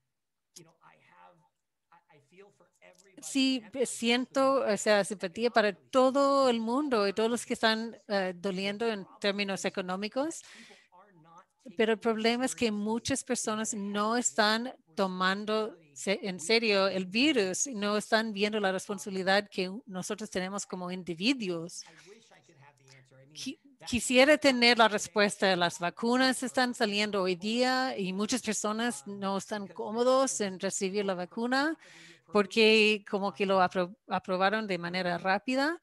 sí siento, o sea, simpatía para todo el mundo y todos los que están uh, doliendo en términos económicos, pero el problema es que muchas personas no están tomando en serio el virus y no están viendo la responsabilidad que nosotros tenemos como individuos. Quisiera tener la respuesta. Las vacunas están saliendo hoy día y muchas personas no están cómodos en recibir la vacuna porque como que lo apro aprobaron de manera rápida.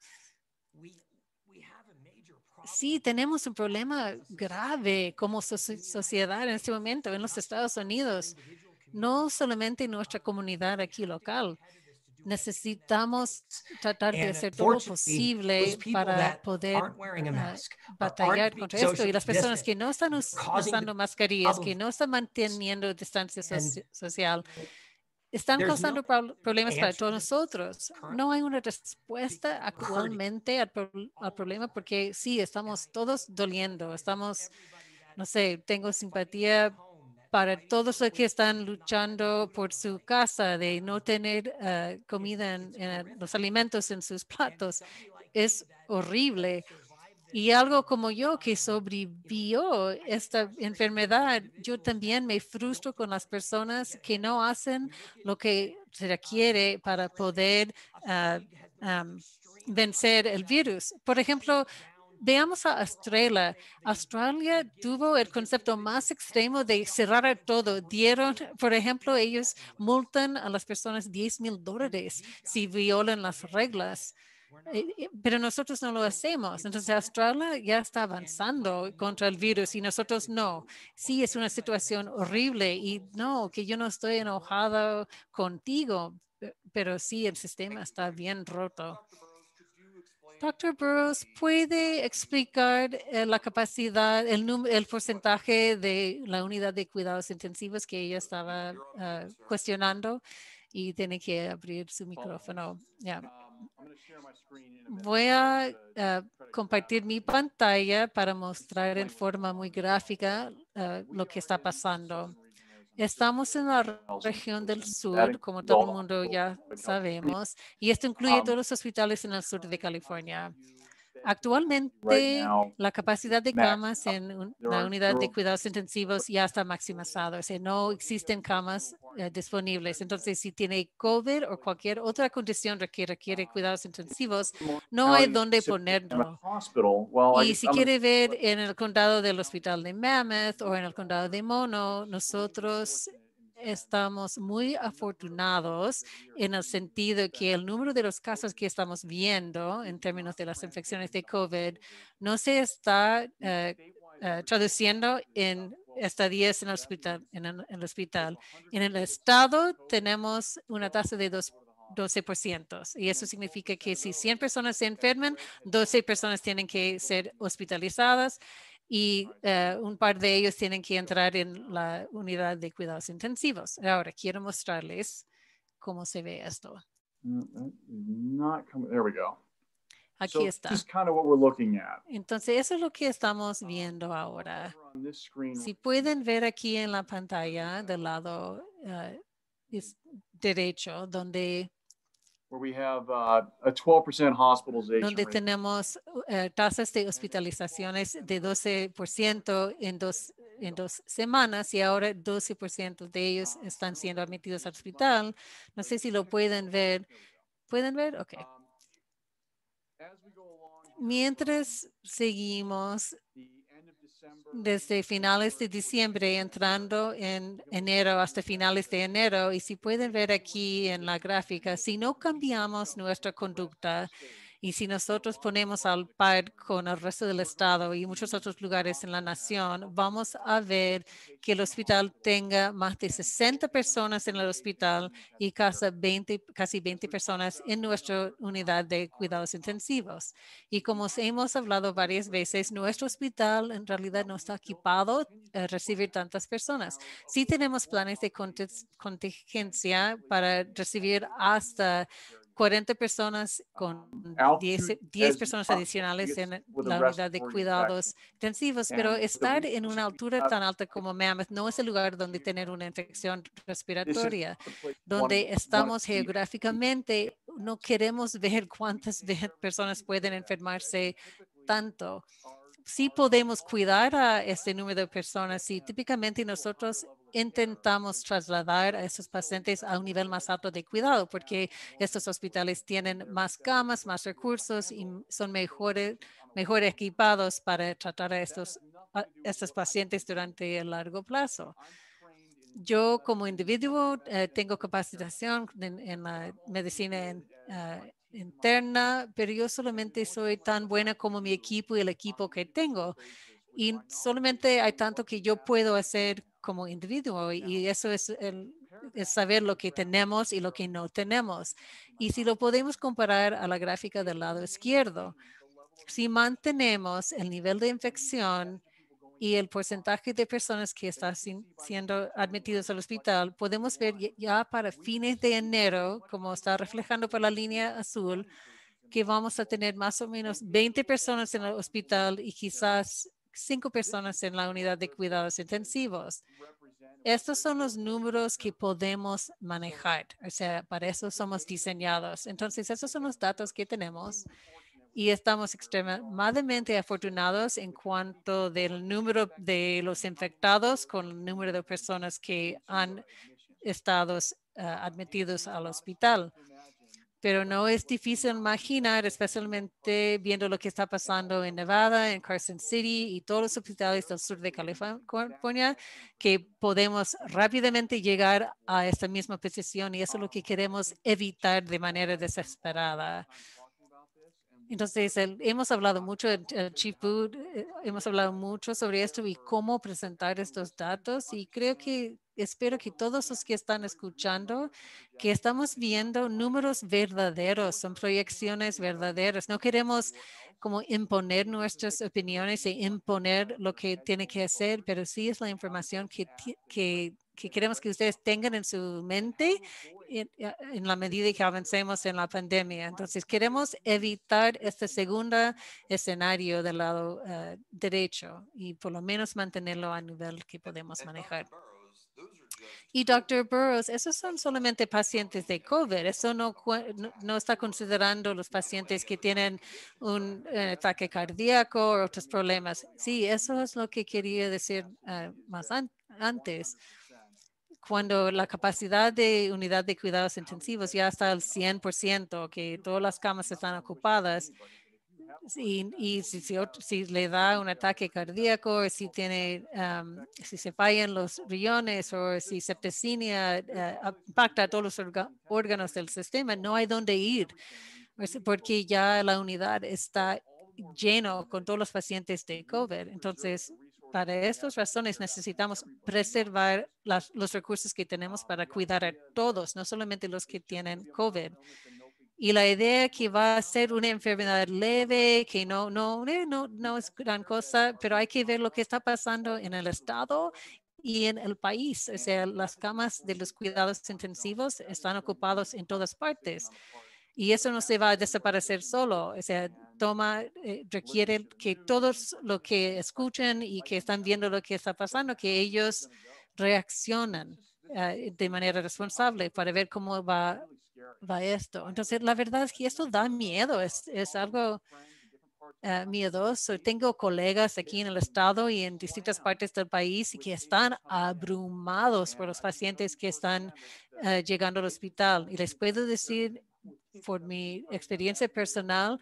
Sí, tenemos un problema grave como so sociedad en este momento en los Estados Unidos, no solamente en nuestra comunidad aquí local. Necesitamos tratar de hacer todo lo posible para poder uh, batallar contra esto. Y las personas que no están us usando mascarillas, que no están manteniendo distancia so social, están causando pro problemas para todos nosotros. No hay una respuesta actualmente al, pro al problema porque sí, estamos todos doliendo. Estamos, no sé, tengo simpatía para todos los que están luchando por su casa, de no tener uh, comida en, en los alimentos en sus platos. Es horrible. Y algo como yo que sobrevivió esta enfermedad, yo también me frustro con las personas que no hacen lo que se requiere para poder uh, um, vencer el virus. Por ejemplo, veamos a Australia. Australia tuvo el concepto más extremo de cerrar todo. Dieron, por ejemplo, ellos multan a las personas diez mil dólares si violan las reglas. Pero nosotros no lo hacemos. Entonces, Australia ya está avanzando contra el virus y nosotros no. Sí, es una situación horrible y no, que yo no estoy enojada contigo, pero sí, el sistema está bien roto. doctor Burroughs, ¿puede explicar eh, la capacidad, el, el porcentaje de la unidad de cuidados intensivos que ella estaba uh, cuestionando? Y tiene que abrir su micrófono. Yeah. Voy a uh, compartir mi pantalla para mostrar en forma muy gráfica uh, lo que está pasando. Estamos en la región del sur, como todo el mundo ya sabemos, y esto incluye todos los hospitales en el sur de California. Actualmente, la capacidad de camas en un, la unidad de cuidados intensivos ya está maximizada, o sea, no existen camas eh, disponibles. Entonces, si tiene COVID o cualquier otra condición que requiere cuidados intensivos, no hay dónde ponerlo. Y si quiere ver en el condado del Hospital de Mammoth o en el condado de Mono, nosotros estamos muy afortunados en el sentido que el número de los casos que estamos viendo en términos de las infecciones de COVID no se está uh, uh, traduciendo en estadías en el hospital. En el, en el hospital. En el estado tenemos una tasa de dos, doce por ciento y eso significa que si cien personas se enferman, doce personas tienen que ser hospitalizadas y uh, un par de ellos tienen que entrar en la unidad de cuidados intensivos. Ahora quiero mostrarles cómo se ve esto. Not coming. There we go. Aquí So está. this is kind of what we're looking at. Entonces, eso es lo que estamos viendo ahora. On this screen, Si pueden ver aquí en la pantalla del lado uh, es- derecho, donde, where we have uh, a twelve percent hospitalization donde rate. tenemos uh, tasas de hospitalizaciones de doce por ciento en dos, en dos semanas y ahora doce por ciento de ellos están siendo admitidos al hospital. No sé si lo pueden ver. ¿Pueden ver? Ok. Um, as we go along here, Mientras seguimos the end of December, desde finales de diciembre entrando en enero hasta finales de enero, y si pueden ver aquí en la gráfica, si no cambiamos nuestra conducta y si nosotros ponemos al par con el resto del estado y muchos otros lugares en la nación, vamos a ver que el hospital tenga más de sesenta personas en el hospital y casi veinte, casi veinte personas en nuestra unidad de cuidados intensivos. Y como hemos hablado varias veces, nuestro hospital en realidad no está equipado a recibir tantas personas. Sí tenemos planes de contingencia para recibir hasta cuarenta personas con diez, diez personas adicionales en la unidad de cuidados intensivos, pero estar en una altura tan alta como Mammoth no es el lugar donde tener una infección respiratoria. Donde estamos geográficamente, no queremos ver cuántas personas pueden enfermarse tanto. Sí podemos cuidar a este número de personas y típicamente nosotros intentamos trasladar a esos pacientes a un nivel más alto de cuidado porque estos hospitales tienen más camas, más recursos y son mejores, mejor equipados para tratar a estos, a estos pacientes durante el largo plazo. Yo como individuo eh, tengo capacitación en, en la medicina en, uh, interna, pero yo solamente soy tan buena como mi equipo y el equipo que tengo. Y solamente hay tanto que yo puedo hacer como individuo y eso es, el, es saber lo que tenemos y lo que no tenemos. Y si lo podemos comparar a la gráfica del lado izquierdo, si mantenemos el nivel de infección y el porcentaje de personas que están siendo admitidos al hospital, podemos ver ya para fines de enero, como está reflejando por la línea azul, que vamos a tener más o menos veinte personas en el hospital y quizás cinco personas en la unidad de cuidados intensivos. Estos son los números que podemos manejar. O sea, para eso somos diseñados. Entonces, esos son los datos que tenemos. Y estamos extremadamente afortunados en cuanto del número de los infectados con el número de personas que han estado uh, admitidos al hospital. Pero no es difícil imaginar, especialmente viendo lo que está pasando en Nevada, en Carson City y todos los hospitales del sur de California, que podemos rápidamente llegar a esta misma posición y eso es lo que queremos evitar de manera desesperada. Entonces, el, hemos hablado mucho, el, el Chief Booth, eh, hemos hablado mucho sobre esto y cómo presentar estos datos y creo que espero que todos los que están escuchando, que estamos viendo números verdaderos, son proyecciones verdaderas. No queremos como imponer nuestras opiniones e imponer lo que tiene que hacer, pero sí es la información que, que, que queremos que ustedes tengan en su mente en, en la medida que avancemos en la pandemia. Entonces, queremos evitar este segundo escenario del lado uh, derecho y por lo menos mantenerlo a nivel que podemos manejar. Y doctor Burrows, esos son solamente pacientes de COVID. Eso no, no, no está considerando los pacientes que tienen un uh, ataque cardíaco o otros problemas. Sí, eso es lo que quería decir uh, más an antes. Cuando la capacidad de unidad de cuidados intensivos ya está al cien por ciento, que todas las camas están ocupadas, y, y si, si, si le da un ataque cardíaco, si tiene, um, si se fallan los riñones o si septicemia uh, impacta a todos los órganos del sistema, no hay dónde ir, porque ya la unidad está lleno con todos los pacientes de COVID. Entonces, para estas razones necesitamos preservar las, los recursos que tenemos para cuidar a todos, no solamente los que tienen COVID. Y la idea que va a ser una enfermedad leve, que no, no, no, no es gran cosa, pero hay que ver lo que está pasando en el estado y en el país. O sea, las camas de los cuidados intensivos están ocupadas en todas partes. Y eso no se va a desaparecer solo. O sea, toma, eh, requiere que todos los que escuchen y que están viendo lo que está pasando, que ellos reaccionen uh, de manera responsable para ver cómo va, va esto. Entonces, la verdad es que esto da miedo. Es, es algo Uh, miedoso. Tengo colegas aquí en el estado y en distintas partes del país que están abrumados por los pacientes que están uh, llegando al hospital. Y les puedo decir, por mi experiencia personal,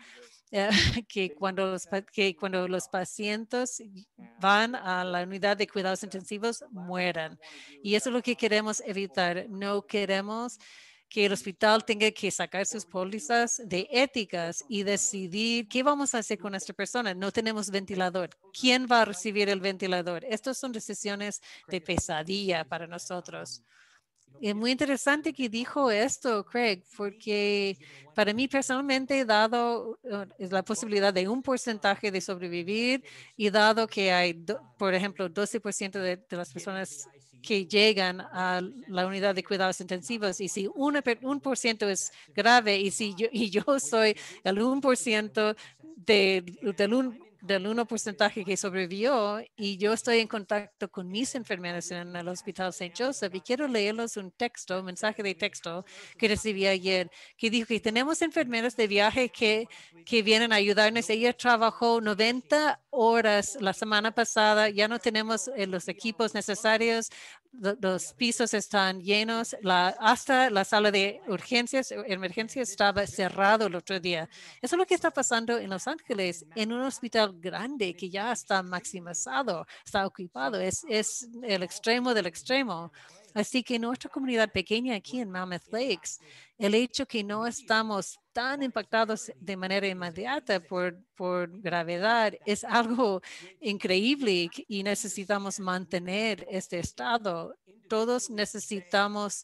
uh, que, cuando los, que cuando los pacientes van a la unidad de cuidados intensivos, mueren. Y eso es lo que queremos evitar. No queremos que el hospital tenga que sacar sus pólizas de éticas y decidir qué vamos a hacer con esta persona. No tenemos ventilador. ¿Quién va a recibir el ventilador? Estas son decisiones de pesadilla para nosotros. Es muy interesante que dijo esto, Craig, porque para mí personalmente, dado uh, la posibilidad de un porcentaje de sobrevivir y dado que hay, do, por ejemplo, doce por ciento de, de las personas que llegan a la unidad de cuidados intensivos y si una, un por ciento es grave y si yo, y yo soy el uno por ciento de, del un del uno por ciento que sobrevivió y yo estoy en contacto con mis enfermeras en el Hospital Saint Joseph y quiero leerles un texto, un mensaje de texto que recibí ayer que dijo que tenemos enfermeras de viaje que, que vienen a ayudarnos. Ella trabajó noventa horas la semana pasada, ya no tenemos eh, los equipos necesarios, los pisos están llenos, la, hasta la sala de urgencias, emergencias estaba cerrado el otro día. Eso es lo que está pasando en Los Ángeles, en un hospital grande que ya está maximizado, está ocupado, es, es el extremo del extremo. Así que nuestra comunidad pequeña aquí en Mammoth Lakes, el hecho que no estamos tan impactados de manera inmediata por, por gravedad es algo increíble y necesitamos mantener este estado. Todos necesitamos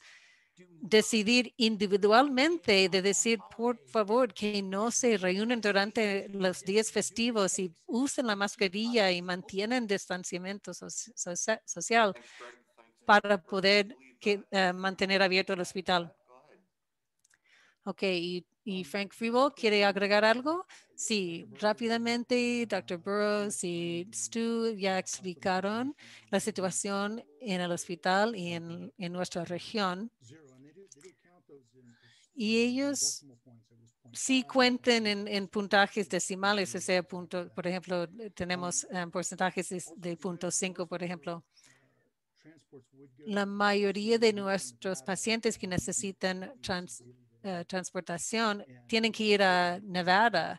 decidir individualmente de decir, por favor, que no se reúnen durante los días festivos y usen la mascarilla y mantienen distanciamiento so so social para poder que, uh, mantener abierto el hospital. Ok, y, y Frank Freeble, ¿quiere agregar algo? Sí, rápidamente, doctor Burrows y Stu ya explicaron la situación en el hospital y en, en nuestra región. Y ellos sí cuenten en, en puntajes decimales, o sea, punto, por ejemplo, tenemos um, porcentajes de, de punto cinco, por ejemplo. La mayoría de nuestros pacientes que necesitan trans, uh, transportación tienen que ir a Nevada.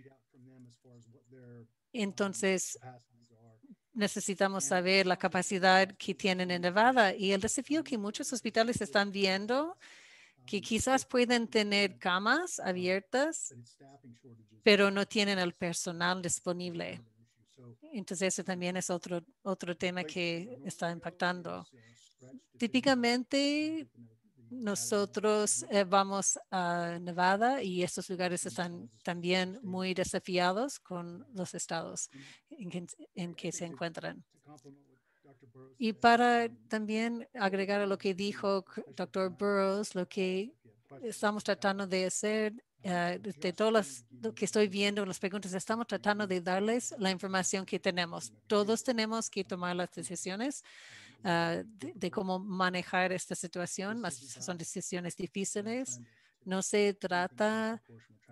Entonces, necesitamos saber la capacidad que tienen en Nevada y el desafío que muchos hospitales están viendo que quizás pueden tener camas abiertas, pero no tienen el personal disponible. Entonces, eso también es otro, otro tema que está impactando. Típicamente, nosotros eh, vamos a Nevada y estos lugares están también muy desafiados con los estados en que, en que se encuentran. Y para también agregar a lo que dijo doctor Burrows, lo que estamos tratando de hacer, uh, de todo las, lo que estoy viendo en las preguntas, estamos tratando de darles la información que tenemos. Todos tenemos que tomar las decisiones uh, de, de cómo manejar esta situación. Las, son decisiones difíciles. No se trata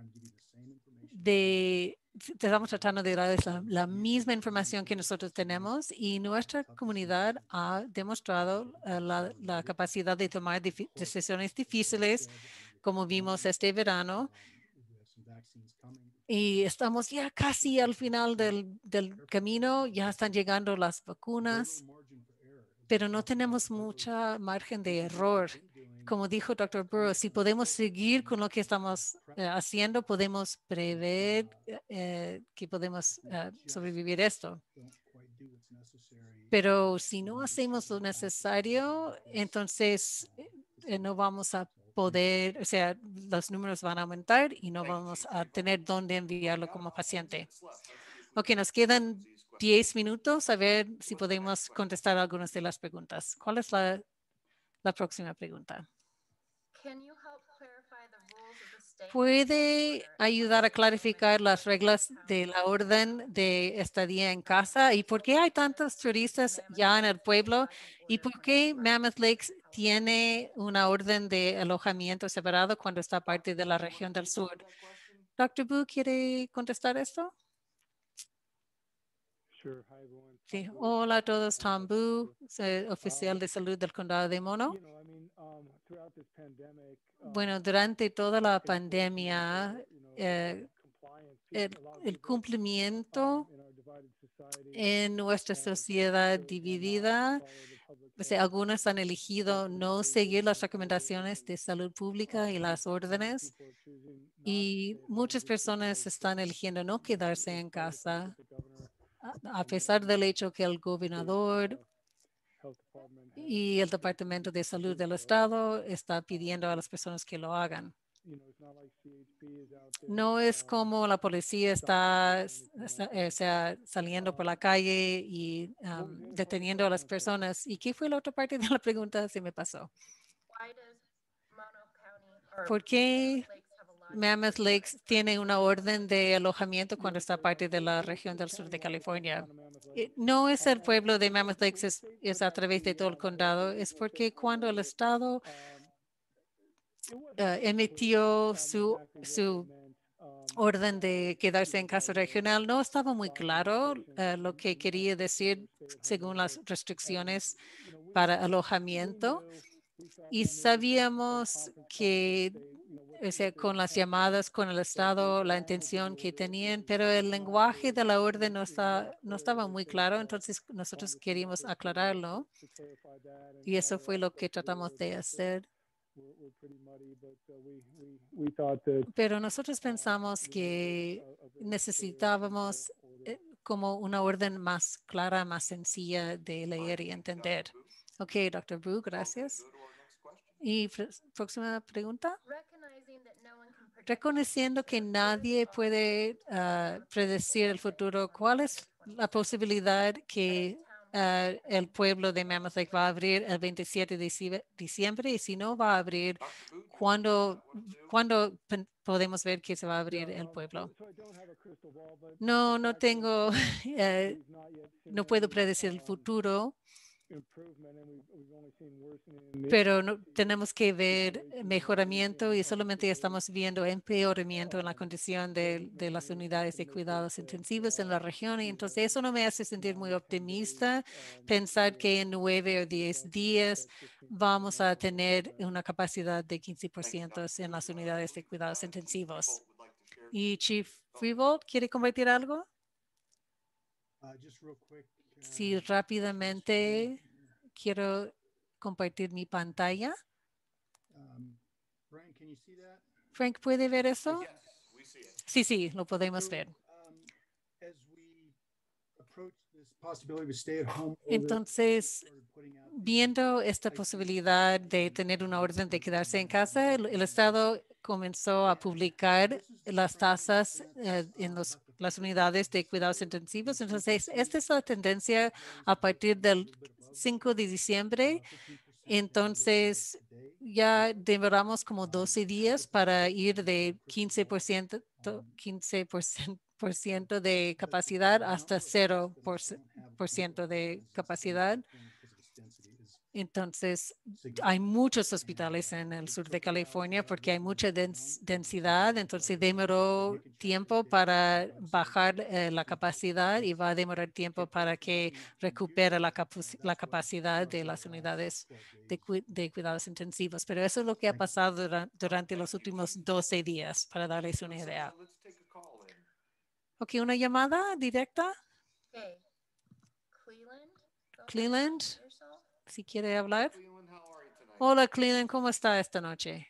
de estamos tratando de darles la, la misma información que nosotros tenemos y nuestra comunidad ha demostrado uh, la, la capacidad de tomar dif- decisiones difíciles, como vimos este verano. Y estamos ya casi al final del, del camino, ya están llegando las vacunas, pero no tenemos mucha margen de error. Como dijo doctor Burrows, si podemos seguir con lo que estamos eh, haciendo, podemos prever eh, que podemos eh, sobrevivir esto. Pero si no hacemos lo necesario, entonces eh, no vamos a poder, o sea, los números van a aumentar y no vamos a tener dónde enviarlo como paciente. Ok, nos quedan diez minutos a ver si podemos contestar algunas de las preguntas. ¿Cuál es la, la próxima pregunta? puede ayudar a clarificar las reglas de la orden de estadía en casa y por qué hay tantos turistas ya en el pueblo y por qué Mammoth Lakes tiene una orden de alojamiento separado cuando está parte de la región del sur. doctor Boo, ¿quiere contestar esto? Sí. Hola a todos, Tom Boo, oficial de salud del condado de Mono. Bueno, durante toda la pandemia, eh, el, el cumplimiento en nuestra sociedad dividida, o sea, algunos han elegido no seguir las recomendaciones de salud pública y las órdenes, y muchas personas están eligiendo no quedarse en casa, a pesar del hecho que el gobernador y el Departamento de Salud del Estado está pidiendo a las personas que lo hagan. No es como la policía está eh, sea, saliendo por la calle y um, deteniendo a las personas. ¿Y qué fue la otra parte de la pregunta? Se me pasó. ¿Por qué Mammoth Lakes tiene una orden de alojamiento cuando está parte de la región del sur de California? No es el pueblo de Mammoth Lakes, es, es a través de todo el condado. Es porque cuando el estado uh, emitió su, su orden de quedarse en casa regional, no estaba muy claro uh, lo que quería decir según las restricciones para alojamiento. Y sabíamos que, o sea, con las llamadas con el Estado, la intención que tenían, pero el lenguaje de la orden no, está, no estaba muy claro, entonces nosotros queríamos aclararlo y eso fue lo que tratamos de hacer. Pero nosotros pensamos que necesitábamos eh, como una orden más clara, más sencilla de leer y entender. Ok, doctor Boo, gracias. Y próxima pregunta. Reconociendo que nadie puede uh, predecir el futuro, ¿cuál es la posibilidad que uh, el pueblo de Mammoth Lake va a abrir el veintisiete de diciembre? Y si no va a abrir, ¿cuándo, ¿cuándo podemos ver que se va a abrir el pueblo? No, no tengo, uh, no puedo predecir el futuro. Pero no, tenemos que ver mejoramiento y solamente estamos viendo empeoramiento en la condición de, de las unidades de cuidados intensivos en la región. Y entonces eso no me hace sentir muy optimista pensar que en nueve o diez días vamos a tener una capacidad de quince por ciento en las unidades de cuidados intensivos. ¿Y Chief Freevolt quiere compartir algo? Sí, rápidamente quiero compartir mi pantalla. Frank, ¿puede ver eso? Sí, sí, lo podemos ver. Entonces, viendo esta posibilidad de tener una orden de quedarse en casa, el, el Estado comenzó a publicar las tasas eh, en los, las unidades de cuidados intensivos. Entonces, esta es la tendencia a partir del cinco de diciembre. Entonces, ya demoramos como doce días para ir de quince por ciento, quince por ciento, por ciento de capacidad hasta cero por ciento de capacidad. Entonces, hay muchos hospitales en el sur de California porque hay mucha dens densidad, entonces demoró tiempo para bajar eh, la capacidad y va a demorar tiempo para que recupere la, la capacidad de las unidades de, cu de cuidados intensivos. Pero eso es lo que ha pasado dura durante los últimos doce días, para darles una idea. Ok, una llamada directa. Okay. Cleveland. Cleveland, si quiere hablar. Hola, Cleveland, ¿cómo está esta noche?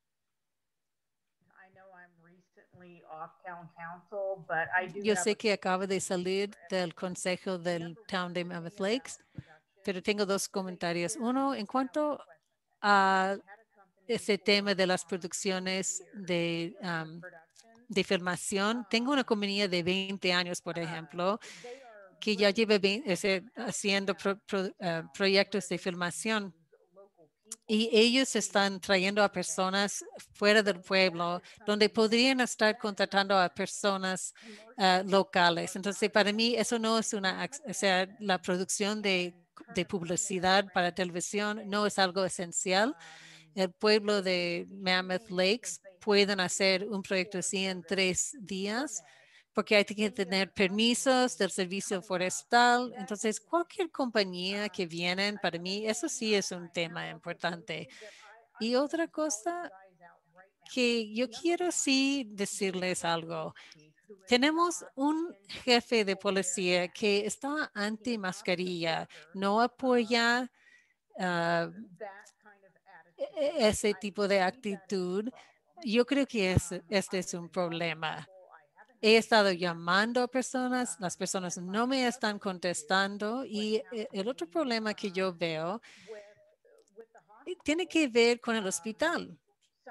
Yo sé que acaba de salir del consejo del Town de Mammoth Lakes, pero tengo dos comentarios. Uno, en cuanto a ese tema de las producciones de, um, de filmación, tengo una compañía de veinte años, por ejemplo, que ya lleva veinte, ese, haciendo pro, pro, uh, proyectos de filmación. y ellos están trayendo a personas fuera del pueblo donde podrían estar contratando a personas uh, locales. Entonces, para mí eso no es una, o sea, la producción de, de publicidad para televisión no es algo esencial. El pueblo de Mammoth Lakes pueden hacer un proyecto así en tres días porque hay que tener permisos del servicio forestal. Entonces, cualquier compañía que vienen, para mí, eso sí es un tema importante. Y otra cosa que yo quiero sí decirles algo. Tenemos un jefe de policía que está anti mascarilla, no apoya uh, ese tipo de actitud. Yo creo que es, este es un problema. He estado llamando a personas, las personas no me están contestando y el otro problema que yo veo tiene que ver con el hospital.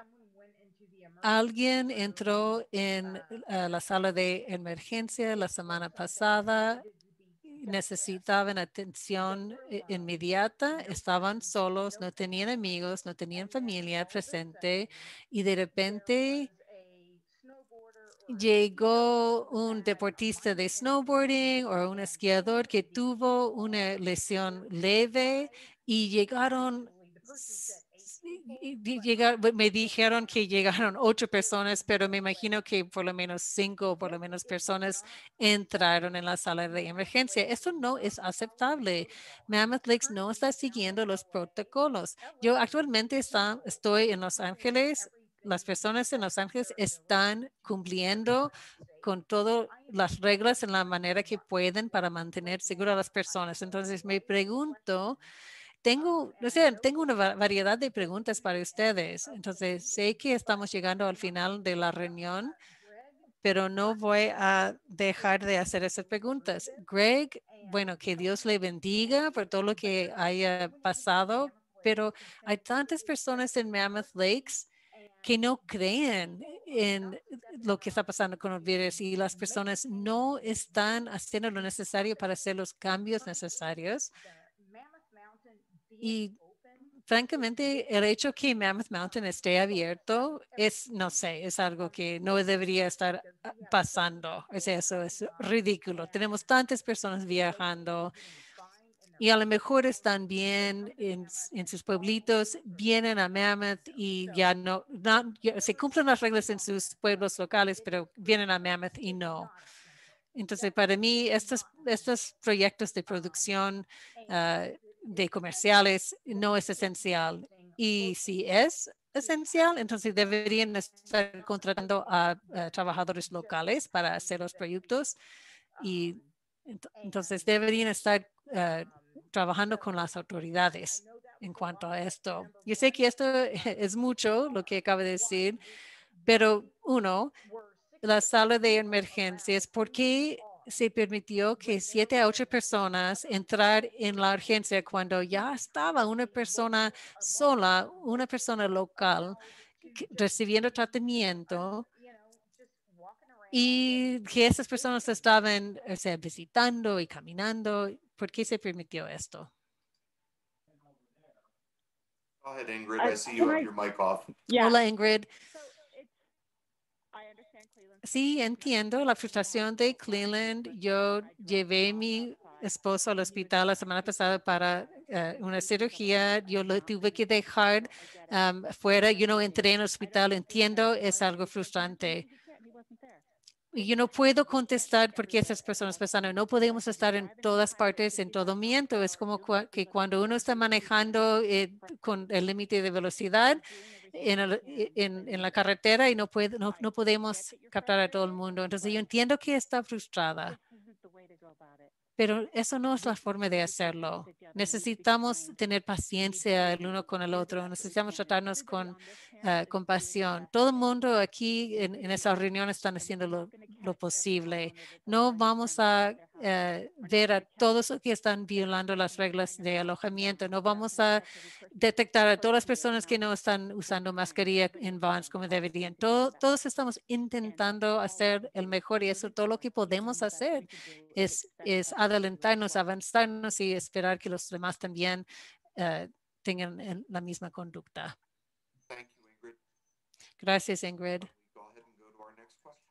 Alguien entró en uh, la sala de emergencia la semana pasada, necesitaban atención inmediata, estaban solos, no tenían amigos, no tenían familia presente y de repente llegó un deportista de snowboarding o un esquiador que tuvo una lesión leve y llegaron, llegar, me dijeron que llegaron ocho personas, pero me imagino que por lo menos cinco o por lo menos personas entraron en la sala de emergencia. Esto no es aceptable. Mammoth Lakes no está siguiendo los protocolos. Yo actualmente está, estoy en Los Ángeles. Las personas en Los Ángeles están cumpliendo con todas las reglas en la manera que pueden para mantener seguras a las personas. Entonces me pregunto, tengo, o sea, tengo una variedad de preguntas para ustedes. Entonces sé que estamos llegando al final de la reunión, pero no voy a dejar de hacer esas preguntas. Greg, bueno, que Dios le bendiga por todo lo que haya pasado, pero hay tantas personas en Mammoth Lakes que no creen en lo que está pasando con el virus y las personas no están haciendo lo necesario para hacer los cambios necesarios. Y francamente, el hecho que Mammoth Mountain esté abierto es, no sé, es algo que no debería estar pasando. Es eso, es ridículo. Tenemos tantas personas viajando y a lo mejor están bien en, en sus pueblitos, vienen a Mammoth y ya no, no ya se cumplen las reglas en sus pueblos locales, pero vienen a Mammoth y no. Entonces, para mí, estos, estos proyectos de producción uh, de comerciales no es esencial. Y si es esencial, entonces deberían estar contratando a, a trabajadores locales para hacer los proyectos y ent entonces deberían estar uh, trabajando con las autoridades en cuanto a esto. Yo sé que esto es mucho lo que acabo de decir, pero uno, la sala de emergencias, ¿por qué se permitió que siete a ocho personas entrar en la urgencia cuando ya estaba una persona sola, una persona local recibiendo tratamiento? Y que esas personas estaban, o sea, visitando y caminando. ¿Por qué se permitió esto? Go ahead, Ingrid. I see you have your mic off. Yeah. Hola, Ingrid. Sí, entiendo la frustración de Cleveland. Yo llevé a mi esposo al hospital la semana pasada para uh, una cirugía. Yo lo tuve que dejar um, fuera. Yo no entré en el hospital. Entiendo, es algo frustrante. Yo no puedo contestar porque esas personas pensan, no podemos estar en todas partes, en todo momento. Es como cu que cuando uno está manejando eh, con el límite de velocidad en, el, en, en, la carretera y no, puede, no, no podemos captar a todo el mundo. Entonces yo entiendo que está frustrada, pero eso no es la forma de hacerlo. Necesitamos tener paciencia el uno con el otro. Necesitamos tratarnos con uh, compasión. Todo el mundo aquí en, en esa reunión están haciendo lo, lo posible. No vamos a uh, ver a todos los que están violando las reglas de alojamiento. No vamos a detectar a todas las personas que no están usando mascarilla en vans como deberían. Todo, todos estamos intentando hacer el mejor y eso todo lo que podemos hacer es, es adelantarnos, avanzarnos y esperar que los demás también uh, tengan el- la misma conducta. Thank you, Ingrid. Gracias, Ingrid. Go ahead and go to our next question.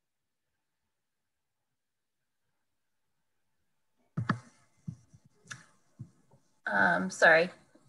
Um, sorry.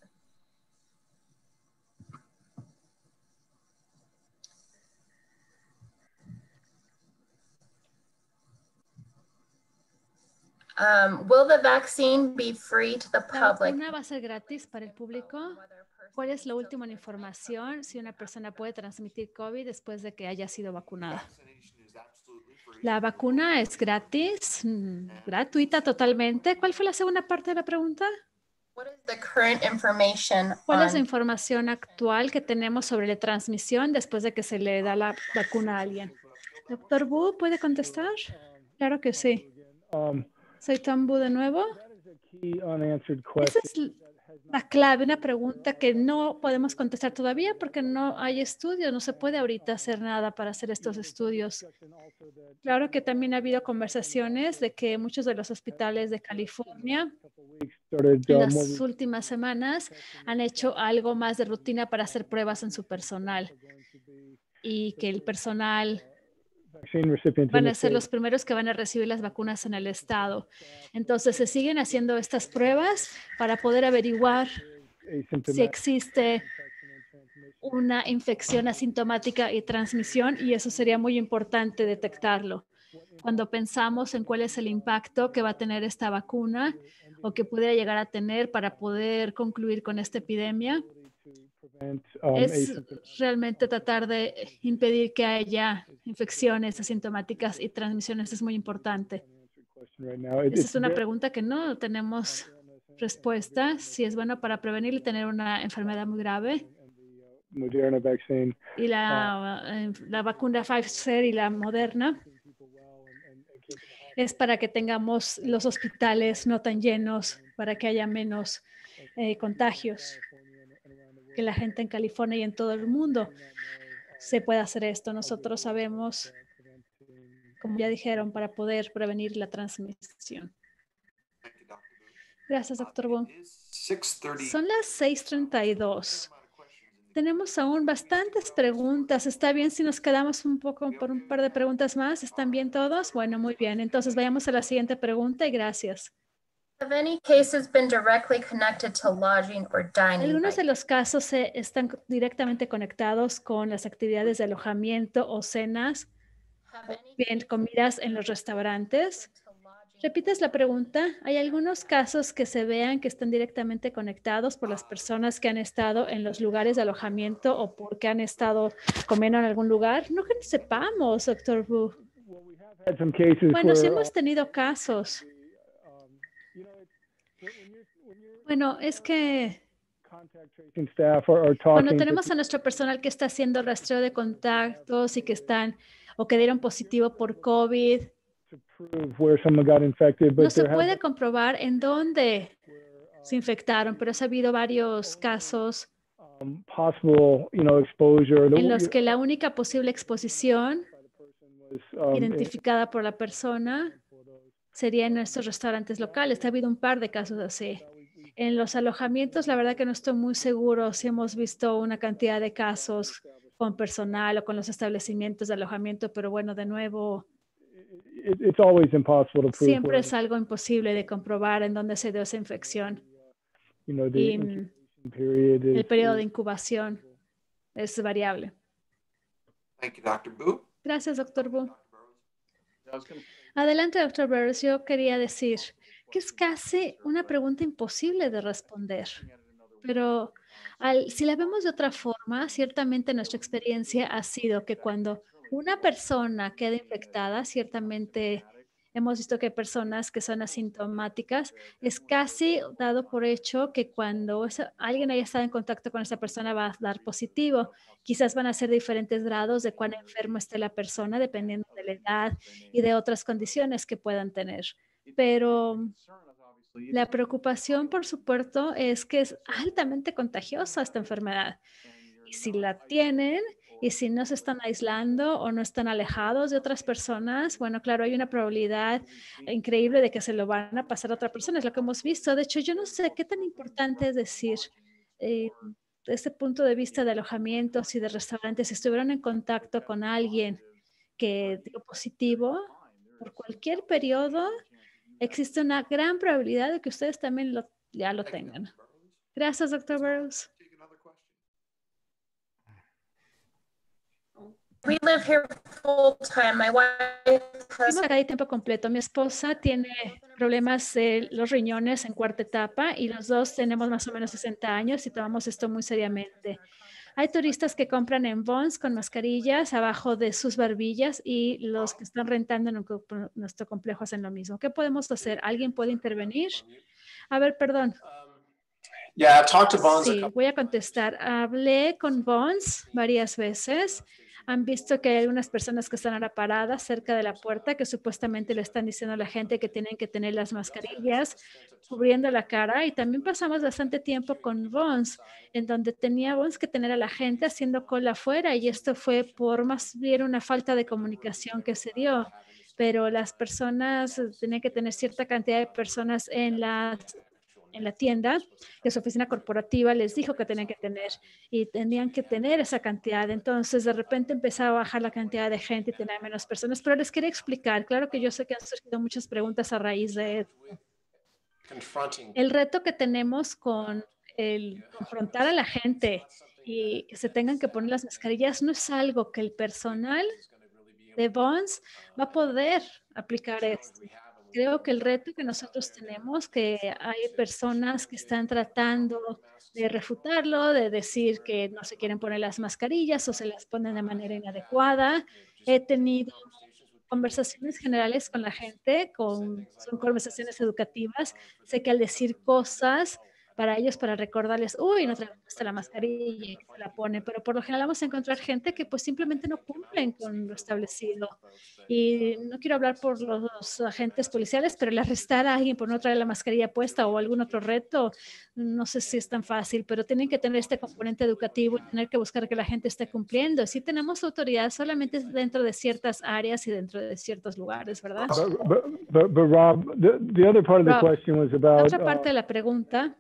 Um, will the vaccine be free to the ¿La public? vacuna va a ser gratis para el público? ¿Cuál es la última información si una persona puede transmitir COVID después de que haya sido vacunada? Vaccination is absolutely free. La vacuna es gratis, mm, gratuita totalmente. ¿Cuál fue la segunda parte de la pregunta? What is the current information ¿Cuál es la on información actual que tenemos sobre la transmisión después de que se le da la vacuna a alguien? Doctor Wu, ¿puede contestar? Claro que sí. Um, Soy Tom Wu de nuevo. that is a key unanswered Esa question. es l- la clave, una pregunta que no podemos contestar todavía porque no hay estudios, no se puede ahorita hacer nada para hacer estos estudios. Claro que también ha habido conversaciones de que muchos de los hospitales de California Started, en uh, las more últimas semanas han hecho algo más de rutina para hacer pruebas en su personal y que el personal vaccine recipients in van the a ser state. los primeros que van a recibir las vacunas en el estado. Entonces se siguen haciendo estas pruebas para poder averiguar si Asymptomatic existe una infección asintomática y transmisión, y eso sería muy importante detectarlo. Cuando pensamos en cuál es el impacto que va a tener esta vacuna o que pudiera llegar a tener para poder concluir con esta epidemia, prevent, um, es asymptomatic realmente tratar de impedir que haya infecciones asintomáticas y transmisiones. Es muy importante. question right now. It- Esa it's es una very- pregunta que no tenemos respuesta. Si es bueno para prevenir y tener una enfermedad muy grave. Moderna vaccine. Y la, eh, la vacuna Pfizer y la Moderna es para que tengamos los hospitales no tan llenos, para que haya menos eh, contagios, que la gente en California y en todo el mundo se pueda hacer esto. Nosotros sabemos, como ya dijeron, para poder prevenir la transmisión. Thank you, doctor Wu. Gracias, doctor Wu. It is six thirty. Son las seis treinta y dos. Tenemos aún bastantes preguntas. ¿Está bien si nos quedamos un poco por un par de preguntas más? ¿Están bien todos? Bueno, muy bien. Entonces vayamos a la siguiente pregunta y gracias. have any cases been directly connected to lodging or dining? Algunos de by- los casos se están directamente conectados con las actividades de alojamiento o cenas, Have any bien cases comidas en los restaurantes. to lodging? ¿Repites la pregunta? ¿Hay algunos casos que se vean que están directamente conectados por las personas que han estado en los lugares de alojamiento o porque han estado comiendo en algún lugar? No que sepamos, doctor Wu. Well, we have had some cases Bueno, sí where, hemos uh, tenido casos. um, you know, it's, when when you're, when you're Bueno, es que contact tracing staff or, or cuando talking to tenemos a nuestro personal que está haciendo rastreo de contactos y que están o que dieron positivo por COVID, to prove where someone got infected, but no se there have puede been comprobar en dónde se infectaron, pero ha habido varios casos um, possible, you know, exposure. The- en los you- que la única posible exposición was, um, identificada por la persona sería en nuestros restaurantes locales. Ha habido un par de casos así. En los alojamientos, la verdad que no estoy muy seguro si hemos visto una cantidad de casos con personal o con los establecimientos de alojamiento, pero bueno, de nuevo, it, it's always impossible to prove siempre where, es algo imposible de comprobar en dónde se dio esa infección. you know, the Y mm, incubation period is, el periodo de is- incubación es variable. Thank you, doctor Wu. Gracias, doctor Wu. I was gonna- Adelante, doctor Burris. Yo quería decir que es casi una pregunta imposible de responder, pero al- si la vemos de otra forma, ciertamente nuestra experiencia ha sido que cuando una persona queda infectada, ciertamente hemos visto que hay personas que son asintomáticas, es casi dado por hecho que cuando esa- alguien haya estado en contacto con esa persona va a dar positivo. Quizás van a ser diferentes grados de cuán enfermo esté la persona, dependiendo de la edad y de otras condiciones que puedan tener. Pero la preocupación, por supuesto, es que es altamente contagiosa esta enfermedad. Y si la tienen y si no se están aislando o no están alejados de otras personas, bueno, claro, hay una probabilidad increíble de que se lo van a pasar a otra persona. Es lo que hemos visto. De hecho, yo no sé qué tan importante es decir eh, desde el punto de vista de alojamientos y de restaurantes, si estuvieron en contacto con alguien que dio positivo por cualquier periodo, existe una gran probabilidad de que ustedes también lo, ya lo tengan. Gracias, doctor Burrows. We live here full time. My wife has Vivimos acá de tiempo completo. Mi esposa tiene problemas de los riñones en cuarta etapa y los dos tenemos más o menos sesenta años y tomamos esto muy seriamente. Hay turistas que compran en Vons con mascarillas abajo de sus barbillas y los que están rentando en nuestro complejo hacen lo mismo. ¿Qué podemos hacer? ¿Alguien puede intervenir? A ver, perdón. Yeah, I've talked to Bonds. Sí, voy a contestar. Hablé con Vons varias veces. Han visto que hay algunas personas que están ahora paradas cerca de la puerta que supuestamente le están diciendo a la gente que tienen que tener las mascarillas cubriendo la cara. Y también pasamos bastante tiempo con Vons, en donde teníamos que tener a la gente haciendo cola afuera. Y esto fue por más bien una falta de comunicación que se dio. Pero las personas tenían que tener cierta cantidad de personas en las en la tienda, que su oficina corporativa les dijo que tenían que tener y tenían que tener esa cantidad. Entonces, de repente empezaba a bajar la cantidad de gente y tener menos personas, pero les quería explicar. Claro que yo sé que han surgido muchas preguntas a raíz de esto. El reto que tenemos con el confrontar a la gente y que se tengan que poner las mascarillas no es algo que el personal de Vons va a poder aplicar esto. Creo que el reto que nosotros tenemos, que hay personas que están tratando de refutarlo, de decir que no se quieren poner las mascarillas o se las ponen de manera inadecuada. He tenido conversaciones generales con la gente, con, son conversaciones educativas. Sé que al decir cosas para ellos, para recordarles, uy, no trae la mascarilla y se la pone, pero por lo general vamos a encontrar gente que pues simplemente no cumplen con lo establecido. Y no quiero hablar por los agentes policiales, pero el arrestar a alguien por no traer la mascarilla puesta o algún otro reto, no sé si es tan fácil, pero tienen que tener este componente educativo y tener que buscar que la gente esté cumpliendo. Sí tenemos autoridad solamente dentro de ciertas áreas y dentro de ciertos lugares, ¿verdad? But, but, but, but Rob, the, the other part of the Rob, question was La about otra parte de la pregunta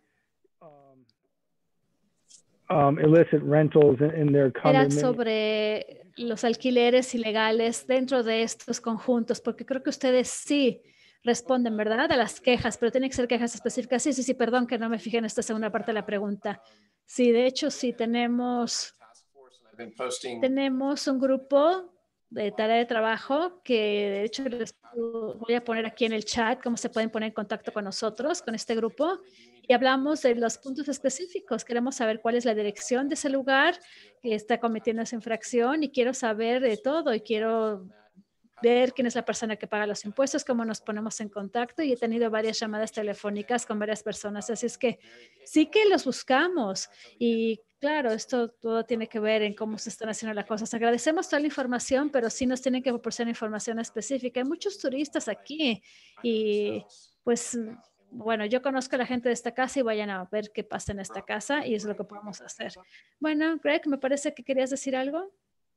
um, illicit rentals in, in their era condominium. sobre los alquileres ilegales dentro de estos conjuntos, porque creo que ustedes sí responden, ¿verdad? A las quejas, pero tienen que ser quejas específicas. Sí, sí, sí, perdón que no me fijé en esta segunda parte de la pregunta. Sí, de hecho, sí tenemos, tenemos un grupo de tarea de trabajo que de hecho les voy a poner aquí en el chat cómo se pueden poner en contacto con nosotros, con este grupo. Y hablamos de los puntos específicos. Queremos saber cuál es la dirección de ese lugar que está cometiendo esa infracción y quiero saber de todo y quiero ver quién es la persona que paga los impuestos, cómo nos ponemos en contacto y he tenido varias llamadas telefónicas con varias personas. Así es que sí que los buscamos y claro, esto todo tiene que ver en cómo se están haciendo las cosas. Agradecemos toda la información, pero sí nos tienen que proporcionar información específica. Hay muchos turistas aquí y pues bueno, yo conozco a la gente de esta casa y vayan a ver qué pasa en esta casa y es lo que podemos hacer. Bueno, Greg, me parece que querías decir algo.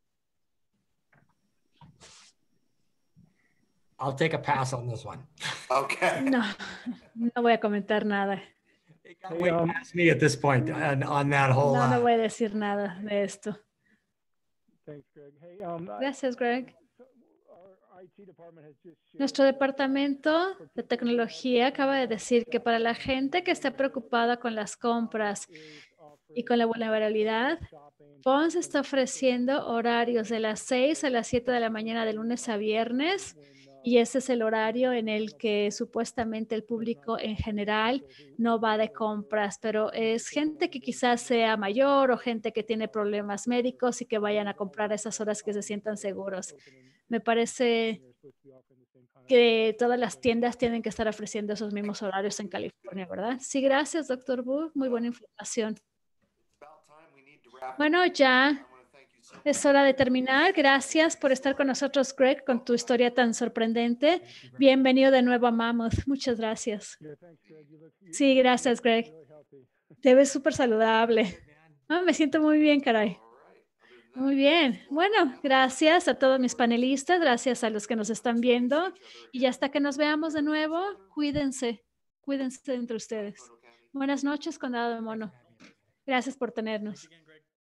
I'll take a pass on this one. Okay. No, no voy a comentar nada. It got way past me at this point on, on that whole. No, no uh, voy a decir nada de esto. Thanks, Greg. Hey, um, I- Gracias, Greg. our I T department has just shared Nuestro departamento de tecnología acaba de decir que para la gente que está preocupada con las compras y con la vulnerabilidad, Pons está ofreciendo horarios de las seis a las siete de la mañana de lunes a viernes y ese es el horario en el que supuestamente el público en general no va de compras, pero es gente que quizás sea mayor o gente que tiene problemas médicos y que vayan a comprar a esas horas que se sientan seguros. Me parece que todas las tiendas tienen que estar ofreciendo esos mismos horarios en California, ¿verdad? Sí, gracias, doctor Wu. Muy buena información. Bueno, ya es hora de terminar. Gracias por estar con nosotros, Greg, con tu historia tan sorprendente. Bienvenido de nuevo a Mammoth. Muchas gracias. Yeah, thanks, Greg. You look, you, Sí, gracias, Greg. really healthy. Te ves súper saludable. Ah, me siento muy bien, caray. Muy bien. Bueno, gracias a todos mis panelistas, gracias a los que nos están viendo. Y hasta que nos veamos de nuevo, cuídense, cuídense entre ustedes. Buenas noches, Condado de Mono. Gracias por tenernos.